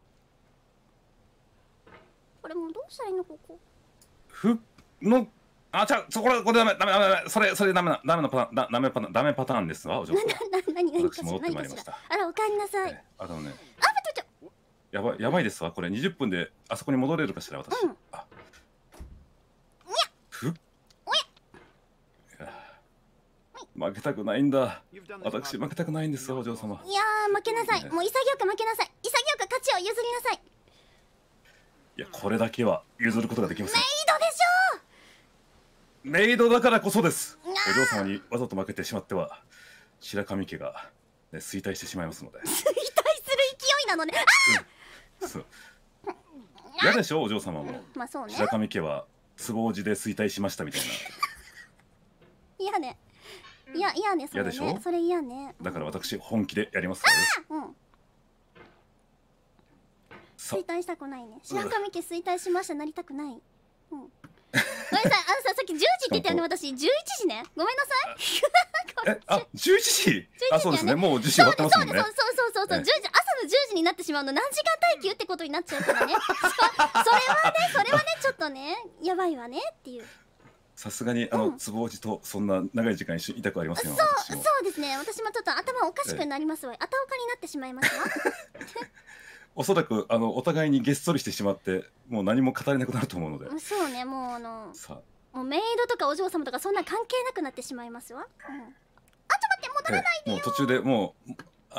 これもうどうしたらいいのここ。 ふのあ、じゃあ、そこれ、これダメ、ダメ、ダメ、ダメ、それ、それダメな、ダメなパターン、ダメパターン、ダメパターンですわ、お嬢さん。 な、な、なに、なに、 私戻ってまいりました。 あら、お帰りなさい。 あのね。 あ、待って、待って。 やばい、やばいですわ、これ、にじゅっぷんで、あそこに戻れるかしら、私。うん。あ。 にゃ。 ふ。おや。負けたくないんだ。私、負けたくないんですよ、お嬢様。 いやー、負けなさい。もう潔く負けなさい。潔く勝ちを譲りなさい。 いや、これだけは譲ることができません。 メイドでしょ。 メイドだからこそです。お嬢様にわざと負けてしまっては白神家が、ね、衰退してしまいますので。衰退する勢いなのね。あ、 うん、そう嫌でしょ、お嬢様も。 まあそうね。 白神家は壺落ちで衰退しましたみたいな。 嫌ね。いや、嫌ね、それね。 嫌でしょ。 それ嫌ね。 だから私本気でやりますからね。うん。衰退したくないね。白神家衰退しました、なりたくない。うん。ごめんなさい、あのさ、さっきじゅうじって言ったよね、私。じゅういちじね。ごめんなさい。え、あ、じゅういちじ。あ、そうですね。もうじゅうじ終わってますもんね。 そうそうそうそうそう。じゅうじ、朝のじゅうじになってしまうの、何時間耐久ってことになっちゃうからね。それはね、それはね、ちょっとね、やばいわねっていう。 さすがにあの壺落ちとそんな長い時間一緒にいたくありませんよ。 そう、そうですね。私もちょっと頭おかしくなりますわ。あたおかになってしまいますわ。 おそらくあのお互いにげっそりしてしまってもう何も語れなくなると思うので。 そうね、もうあのもうメイドとかお嬢様とかそんな関係なくなってしまいますわ。うん、あ、ちょっと待って、戻らないでよ。 もう途中でもう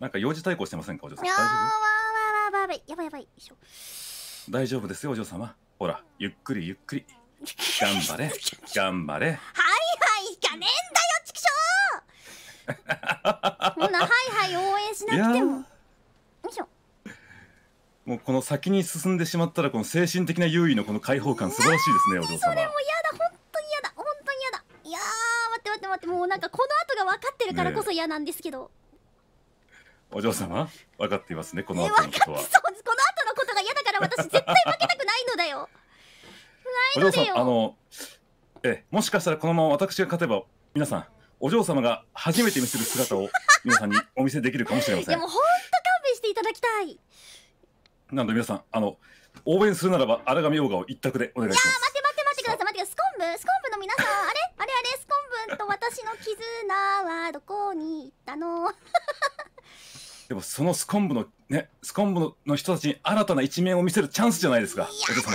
なんか幼児対抗してませんかお嬢様。 大丈夫？やばいやばいやばいやばい。 大丈夫ですよお嬢様。ほらゆっくりゆっくり。頑張れ頑張れ。 はいはいじゃねえんだよチキショー。ほなはいはい応援しなくても。よいしょ。 もうこの先に進んでしまったらこの精神的な優位のこの解放感素晴らしいですねお嬢様。それもやだ本当にやだ本当にやだ。いやー待って待って待ってもうなんかこの後が分かってるからこそ嫌なんですけど。ね、 お嬢様分かっていますねこの後のことは。 そうこの後のことが嫌だから私絶対負けたくないのだよ。 お嬢さんあのえもしかしたらこのまま私が勝てば皆さんお嬢様が初めて見せる姿を皆さんにお見せできるかもしれません。 いやもう本当勘弁していただきたい。 なので皆さんあの応援するならば荒上オーガを一択でお願いします。 いや待って待って待ってください待ってください。スコンブスコンブの皆さんあれあれあれスコンブと私の絆はどこに行ったの。 でもそのスコンブのねスコンブのの人たちに新たな一面を見せるチャンスじゃないですかお嬢様。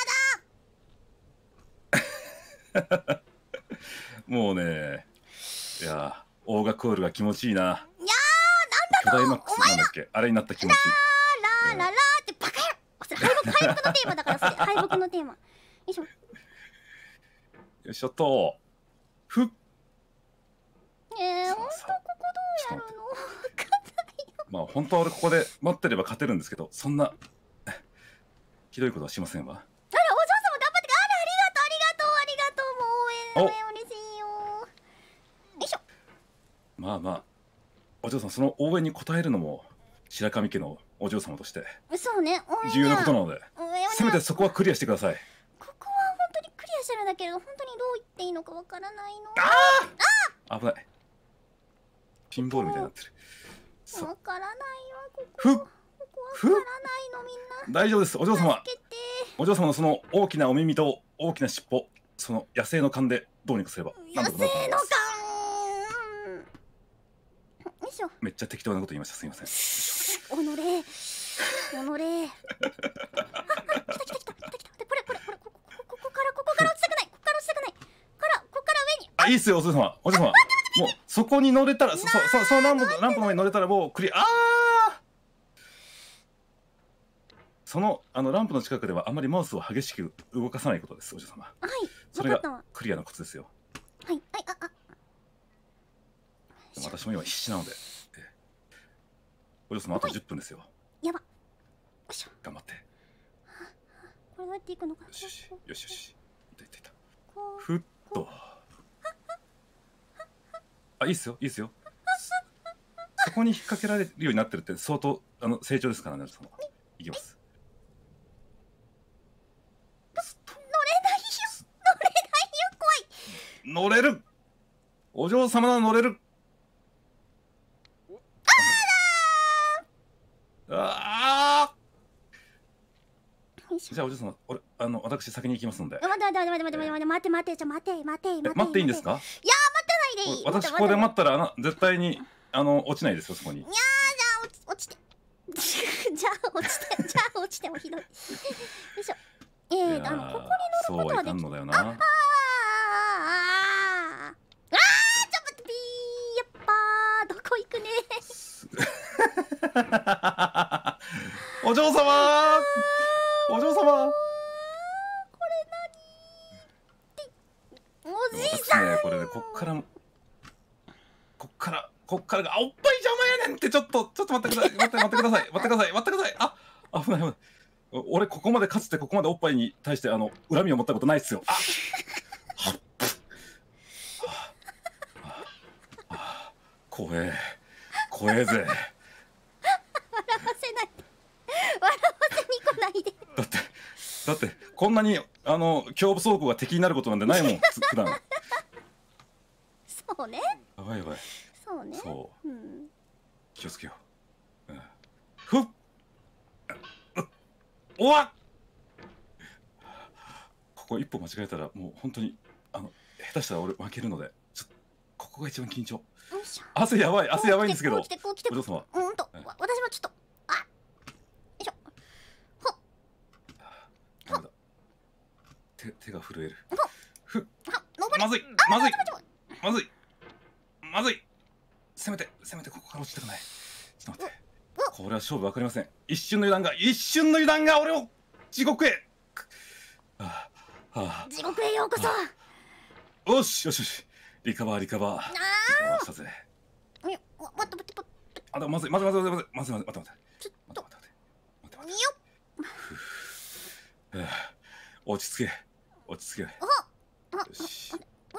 もうねいやオーガコールが気持ちいいな。いやーなんだと巨大マックスなんだっけあれになった気持ち。 ラーラーラーってバカよ。それ敗北敗北のテーマだからそれ敗北のテーマ。よいしょ。 よいしょとふっ。 えー、ほんとここどうやるの？わかんないよ。 まあ本当は俺ここで待ってれば勝てるんですけどそんなひどいことはしませんわ。 あらお嬢様頑張って。あらありがとうありがとうありがとうもう応援応援嬉しいよ。よいしょ。 まあまあお嬢さんその応援に応えるのも白神家のお嬢様としてそうね重要なことなのでせめてそこはクリアしてください。 ここは本当にクリアしてるんだけど本当にどう言っていいのかわからないの。 ああ危ないピンボールみたいになってる。 わからないわここ。 ふっここわからないのみんな。 大丈夫ですお嬢様。 助けて。 お嬢様のその大きなお耳と大きな尻尾その野生の勘でどうにかすれば野生の勘。よいしょ。 めっちゃ適当なこと言いましたすみません。 おのれおのれあ来た来た来た来た来た。これこれこれここここからここから落ちたくないここから落ちたくないからここから上に。 あいいっすよお嬢様お嬢様もうそこに乗れたらそそそのランプランプの上に乗れたらもうクリア。ああそのあのランプの近くではあまりマウスを激しく動かさないことですお嬢様。 はいそれがクリアのコツですよ。 はいはいああでも私も今必死なので、えお嬢様あとじゅっぷんですよ。 やばよいしょ頑張って。 これどうやっていくのか。 よしよしよしよしいたいたいた。 こうふっとあいいっすよいいっすよ。そこに引っ掛けられるようになってるって相当あの成長ですからねそのいきます。乗れるお嬢様なら乗れる。ああじゃあお嬢様俺あの私先に行きますので。 待って待って待って待って待って待ってちょ待って待って待って待っていいんですか。 いや待ってないでいい。 私ここで待ったらあの絶対にあの落ちないですよそこに。 いやじゃあ落ちてじゃあ落ちてじゃあ落ちてもひどい。よいしょ。えーあのここに乗ることはできる。 そうはいかんのだよな。 あああちょっと待ってピーやっぱどこ行くね。 お嬢様お嬢様これ何おじいさん、 ね、これねこっからこっからこっからがあおっぱい邪魔やねんってちょっとちょっと待ってください待って待ってください待ってください待ってください。あ危ない危ない俺ここまでかつてここまでおっぱいに対してあの恨みを持ったことないっすよ。あ怖え怖えぜ。 笑わせない笑わせに来ないで。 だってだってこんなにあの胸部走行が敵になることなんてないもん普段。 そうねやばいやばいそうねそう、 うん、 気をつけよう、うん、ふっおわっここ一歩間違えたらもう本当にあの下手したら俺負けるのでちょっとここが一番緊張。汗やばい汗やばいんですけどお嬢様うんと私もちょっとあよいしょほっダメだ手手が震える。ふっままずいまずいまずいまずいせめてせめてここから落ちたくないちょっと待って。これは勝負わかりません。一瞬の油断が、一瞬の油断が俺を地獄へ。 はあ、はあ、地獄へようこそ。 よしよしよし。リカバーリカバー。ああ。したぜ。 待って待って待って。 あ、まずいまずいまずいまずいまずいまずい待って待って。 ちょっと待って待って待って待って。よっ。落ち着け落ち着け。よし。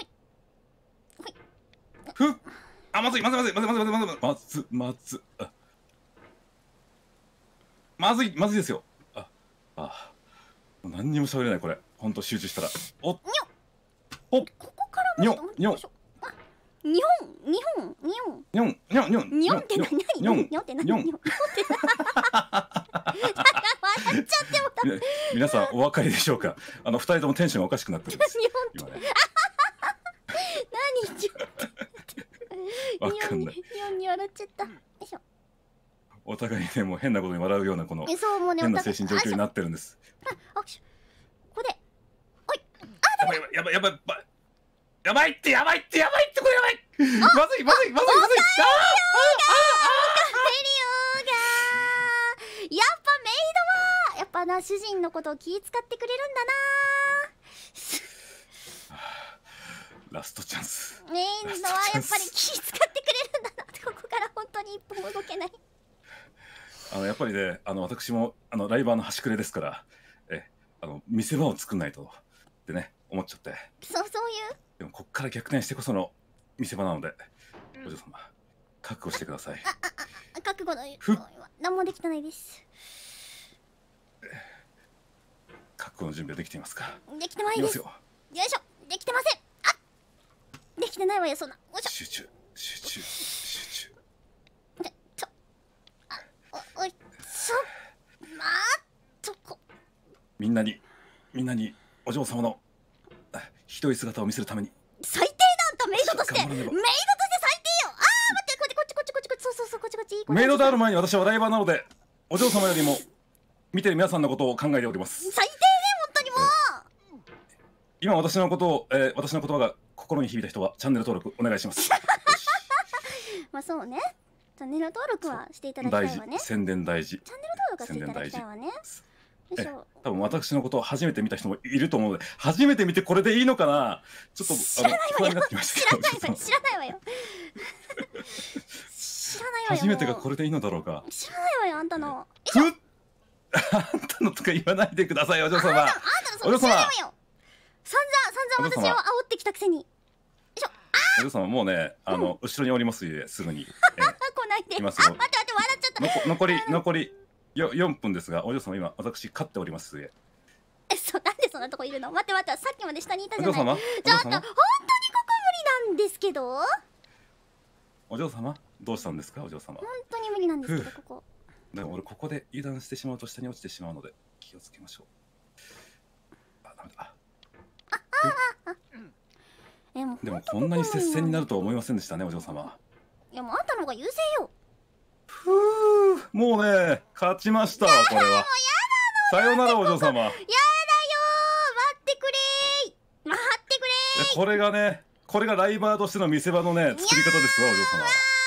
ふっ。あ、まずいまずいまずいまずいまずいまずいまずいまずいまずい。まずいまずいですよ。ああ。何にも喋れないこれ。本当集中したら。おっ。おっ。 ここからにょんにょん。 日本日本日本日本日本日本日本って何日本日本って何日本って笑っちゃっても皆さんお分かりでしょうか。あの二人ともテンションがおかしくなってるんです。今ね。 何ちょっと。 わかんない。 日本に笑っちゃった。よいしょ。 お互いねもう変なことに笑うようなこの変な精神状況になってるんです。 ここで。おい。 あ、やばいやばいやばいやばい。やばいってやばいってやばいってこれやばい。まずいまずいまずいまずい。ああああああ。 やっぱメイドはやっぱな主人のことを気遣ってくれるんだな。ラストチャンス。 メイドはやっぱり気遣ってくれるんだな。ここから本当に一歩も動けない。 あのやっぱりね、あの私もあのライバーの端くれですから、えあの見せ場を作んないとってね思っちゃって。 そうそういう。 でもこっから逆転してこその見せ場なので、お嬢様覚悟してください。 あああ覚悟の何もできてないです。 覚悟の準備はできていますか。 できてないです。よいしょ。できてません。あできてないわよそんな。 集中集中集中。 ちょあおいちょまあとこみんなにみんなにお嬢様のひどい姿を見せるために。 最低なんだメイドとしてメイドとして最低よ。ああ待ってこっちこっちこっちこっちこっちそうそうそうこっちこっちメイドである前に私はライバーなのでお嬢様よりも見てる皆さんのことを考えております。 最低ね本当にもう、 えー、今私のことを、えー、私の言葉が心に響いた人はチャンネル登録お願いします。 まあそうねチャンネル登録はしていただきたいわね。 宣伝大事。 チャンネル登録はしていただきたいわね。 え多分私のことを初めて見た人もいると思うので初めて見てこれでいいのかなちょっと知らないわよ。知らないわよ。知らないわよ。知らないわよ。 初めてがこれでいいのだろうか。 知らないわよあんたの。 ふっあんたのとか言わないでくださいお嬢様。あんたのそれ知らないわよ。散々散々私を煽ってきたくせに。 お嬢様もうねあの後ろにおりますゆえすぐに。 来ないで。あ待って待って笑っちゃった。 残り残り。よよんぷんですがお嬢様今私勝っておりますえ。 えそなんでそんなとこいるの。待って待ってさっきまで下にいたじゃない。 お嬢様ちょっと本当にここ無理なんですけど。 お嬢様どうしたんですかお嬢様。 本当に無理なんですけどここ。 でも俺ここで油断してしまうと下に落ちてしまうので気をつけましょう。あダメだ。 ああああ。 えもうでもこんなに接戦になるとは思いませんでしたねお嬢様。 いやもうあんたの方が優勢よ。 ふうもうね勝ちましたわこれは。さよならお嬢様。やだよ待ってくれー待ってくれー。これがねこれがライバーとしての見せ場のね作り方ですわお嬢様。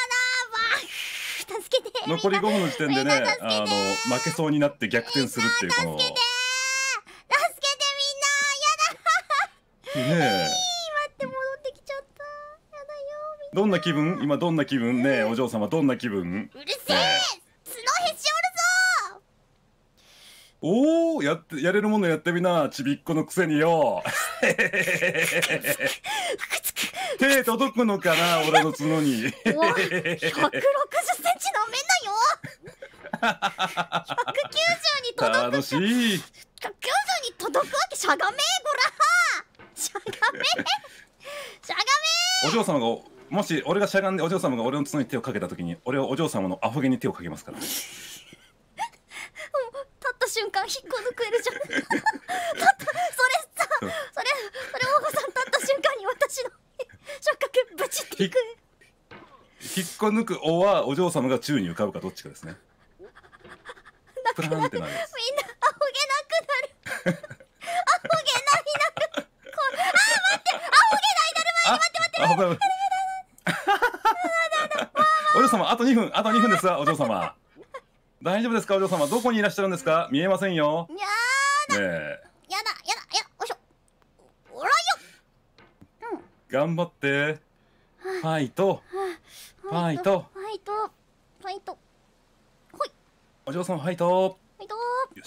助けて。 残りごふんの時点でねあの負けそうになって逆転するっていうこの。助けて助けてみんなやだ。 ねえ。 待って戻ってきちゃった。やだよ。 どんな気分今どんな気分ねえお嬢様どんな気分。 うるせえ、ね、角へし折るぞ。 おおやってやれるものやってみなちびっこのくせによ。手届くのかな俺の角に。ひゃくろくじゅっセンチの面だよ。ひゃくきゅうじゅうに届く。 楽しい。 ひゃくきゅうじゅうに届くわけしゃがめーごら。しゃがめしゃがめお嬢様がもし俺がしゃがんでお嬢様が俺の角に手をかけた時に俺はお嬢様のアホ毛に手をかけますからね。 立った瞬間引っこ抜くえるじゃん。立ったそれさそれそれおばさん立った瞬間に私の触覚ブチっていく。 引っこ抜くおはお嬢様が宙に浮かぶかどっちかですね。プラーンってなる。みんなアホ毛なくなる。アホ毛ないなる。あー待ってアホ毛ないなる前に待って待って待って。 おお嬢様あとにふんあとにふんですわお嬢様。大丈夫ですかお嬢様、どこにいらっしゃるんですか。見えませんよ。 やだ、ね、やだやだやだ、よいしょ。おらよ。 うん。頑張って。ファイト。ファイト。 ファイト。ファイト。ほい。 お嬢様ファイト。 ファイト。 よし。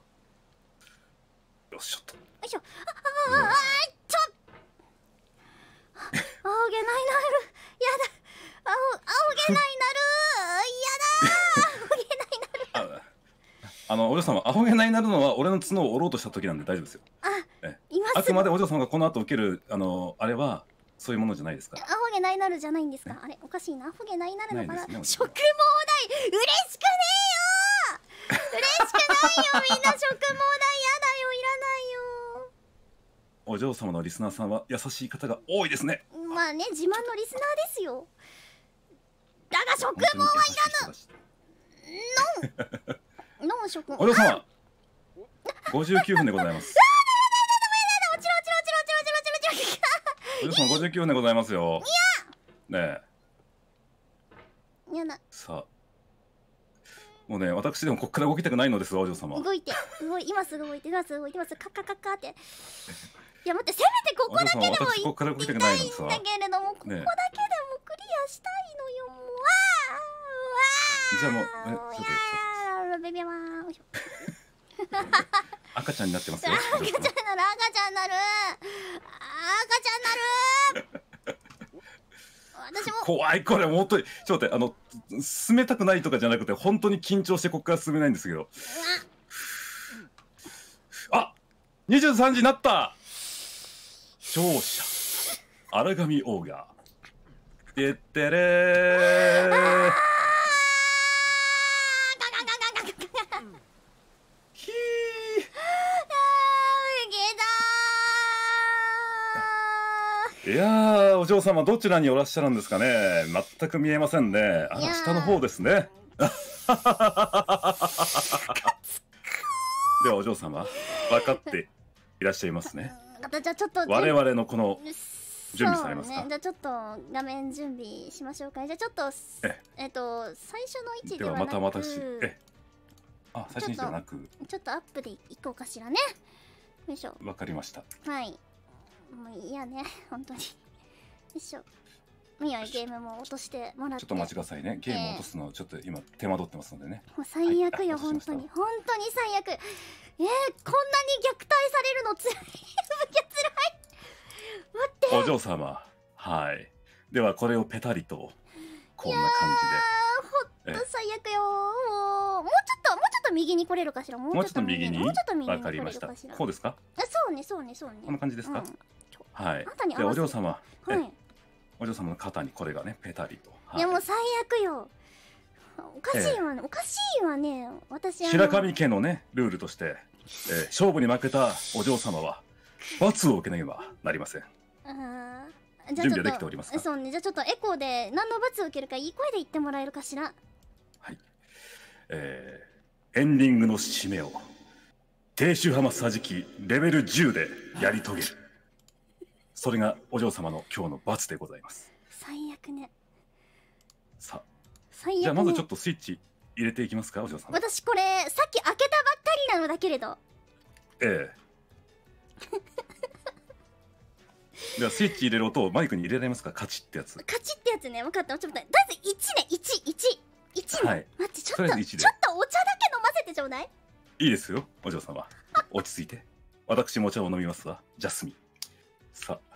よしちょっと。よいしょ。あああちょ。仰げないなる。やだ。あお仰げないなる。やだ。仰げないなる。 あのお嬢様、アホげないなるのは俺の角を折ろうとした時なんで大丈夫ですよ。 あ、今あくまでお嬢様がこの後受けるあのあれはそういうものじゃないですか。 アホげないなるじゃないんですか。あれおかしいな。アホげないなるのかな。 ね、 食毛代嬉しくねえよ。嬉しくないよみんな食毛代やだよ、いらないよ。 お嬢様のリスナーさんは優しい方が多いですね。 まあね、自慢のリスナーですよ。だが食毛はいらぬ。ノン食毛。 お嬢様ごじゅうきゅうふんでございます。お嬢様ごじゅうきゅうふんでございますよ。ねえ。 やだ。 さあ。もうね、私でもここから動きたくないのですお嬢様。 動いて、動い、今すぐ動いて、今すぐ動いて、今すぐカッカカッカって。いや待って、せめてここだけでも行ってみたいんだけれども、ここだけでもクリアしたいのよ。もうわー。じゃあもう、え、ちょっと。 ベビーワーン。 赤ちゃんになってますよ。 赤ちゃんなる、赤ちゃんなる。赤ちゃんなる。私も怖い、これ本当にちょっと待って、あの進めたくないとかじゃなくて本当に緊張してここから進めないんですけど。あ、にじゅうさんじになった。勝者荒神オーガー。てってれー。ひー。いやー、お嬢様どちらにおらっしゃるんですかね。全く見えませんね。あの下の方ですね。ではお嬢様分かっていらっしゃいますね。 じゃあちょっと我々のこの準備されますか。 ね、じゃあちょっと画面準備しましょうか。じゃあちょっとええっと最初の位置ではなく、 ではまた私えあ最初の位置ではなくちょっとアップでいこうかしらね。よいしょ。 わかりました。 はい。もういいやね、本当に。よいしょ。みやゲームも落としてもらって。 ちょっと待ちくださいね。ゲーム落とすのちょっと今手間取ってますのでね。 もう最悪よ、はい、本当に本当に最悪。えー、こんなに虐待されるのつらい。つらい。待って。 お嬢様、はい。ではこれをペタリとこんな感じで。ほんと最悪よ。もうもうちょっともうちょっと右に来れるかしら。 もうちょっと右に。もうちょっと右に。わかりました。こうですか。 あ、そうねそうねそうね。 こんな感じですか。うん、はい。でお嬢様。 はい。 お嬢様の肩にこれがねペタリと。 いやもう最悪よ。おかしいわね、おかしいわね。私白神家のねルールとして、えー、勝負に負けたお嬢様は罰を受けなければなりません。 ああ、準備はできておりますか。 そうね、じゃあちょっとエコーで何の罰を受けるかいい声で言ってもらえるかしら。 はい。えー、エンディングの締めを低周波マッサージ機レベルじゅうでやり遂げる。それがお嬢様の今日の罰でございます。 最悪ね。 さあ、 最悪ね。 じゃあまずちょっとスイッチ入れていきますか、お嬢様。 私これさっき開けたばっかりなのだけれど。 ええ。ではスイッチ入れる音をマイクに入れられますか。カチってやつ。 カチってやつね、分かった。ちょっと待って、とりあえずいちね、いち、いち、いちね。はい、待ってちょっとちょっとお茶だけ飲ませてちょうだい。 いいですよ、お嬢様。落ち着いて。私もお茶を飲みますわ。ジャスミン。さあ。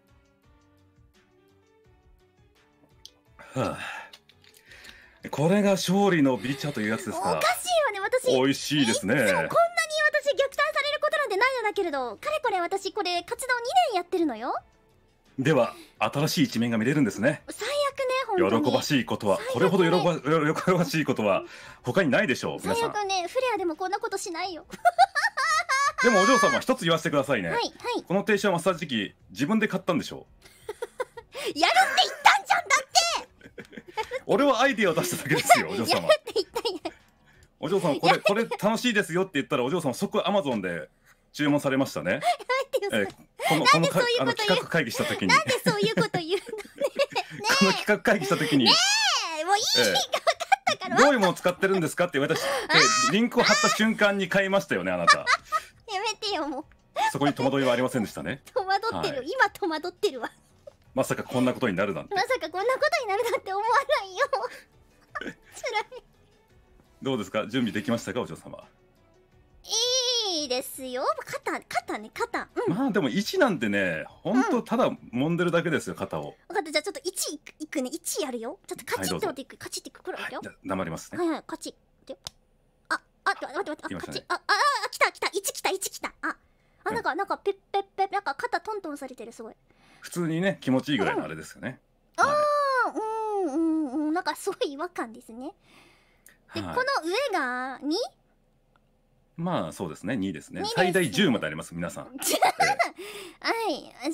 はあ、これが勝利のビチャというやつですか。 おかしいわね、私。 美味しいですね。いつもこんなに私虐待されることなんてないのだけれど、かれこれ私これ活動にねんやってるのよ。 では新しい一面が見れるんですね。 最悪ね、本当に。 喜ばしいことは、これほど喜ば喜ばしいことは他にないでしょう。皆さん。 最悪ね、フレアでもこんなことしないよ。 でもお嬢様一つ言わせてくださいね。 はいはい。 この低周波マッサージ機自分で買ったんでしょう。やるって言ったんじゃんだって。 俺はアイディアを出しただけですよ、お嬢様。 やるって言ったんや。 お嬢様これこれ楽しいですよって言ったらお嬢様即アマゾンで注文されましたね。えこのこのあの企画会議した時に。 なんでそういうこと言うのね。 この企画会議した時に。 ねえ、もうやいが分かったから。 どういうものを使ってるんですかって言われたし、リンクを貼った瞬間に買いましたよね、あなた。やめてよ、もう。 そこに戸惑いはありませんでしたね。 戸惑ってる、はい、今戸惑ってるわ。 まさかこんなことになるなんて。 まさかこんなことになるなんて思わないよ。辛い。 どうですか、準備できましたか、お嬢様。 いいですよ。肩、肩ね、肩。 うん、まあでもいちなんてね、本当ただ揉んでるだけですよ、肩を。 分かった、じゃあちょっといちいくね、いちやるよ。ちょっとカチッとっていく、カチッていく、くらいよ。 黙りますね。 はいはい、カチッ。あ、あ、待って待って待って、カチッ。あ、あ、あ、来た来た、いち来た、いち来た。あ、あ、なんか、なんか、ペッペッペッ、なんか肩トントンされてる、すごい。 普通にね、気持ちいいぐらいのあれですよね。 ああ、うんうんうん、なんかすごい違和感ですね。で、この上がに？ まあそうですね、にですね。最大じゅうまであります、皆さん。はい、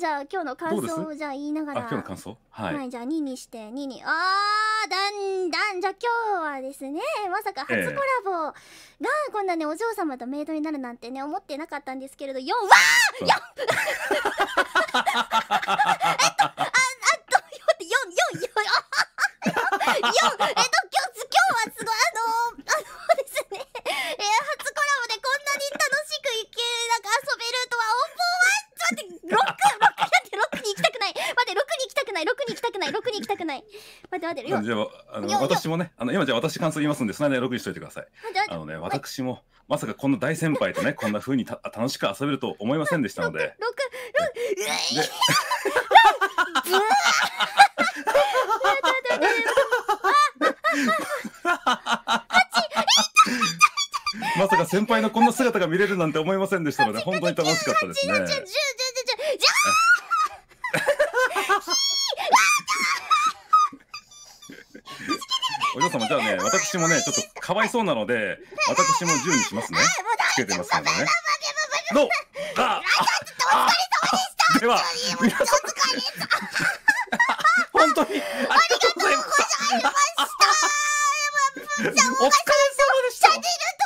じゃあ今日の感想をじゃあ言いながら。 あ、今日の感想？はい。 はい、じゃあににしてにに。ああ、だんだん、じゃあ今日はですね、まさか初コラボがこんなねお嬢様とメイドになるなんてね思ってなかったんですけれど、よんわー！ よん！ えっと、あ、あとよん、よん、よん、よん、えっと今日今日はすごいあのあのですね、えー、初コラボでこんなに楽しくいけなんか遊べるとは思わん。待って、ろく、ろくなんてろくに行きたくない。待って、ろくに行きたくない、ろくに行きたくない、ろくに行きたくない。待って待って、よ。 じゃあ、あの私もね、あの今じゃあ私感想言いますんで、その間にろくにしといてください。あのね、私もまさかこんな大先輩とね、こんな風にた楽しく遊べると思いませんでしたので。 ろく、ろく、うえい。 まさか先輩のこんな姿が見れるなんて思いませんでしたので、本当に楽しかったですね。お嬢様、じゃあね、私もね、ちょっとかわいそうなので、私もじゅうにしますね。つけてますのでね。どう？あ、あ、では、皆さん、本当にありがとうございました。お疲れ様でした。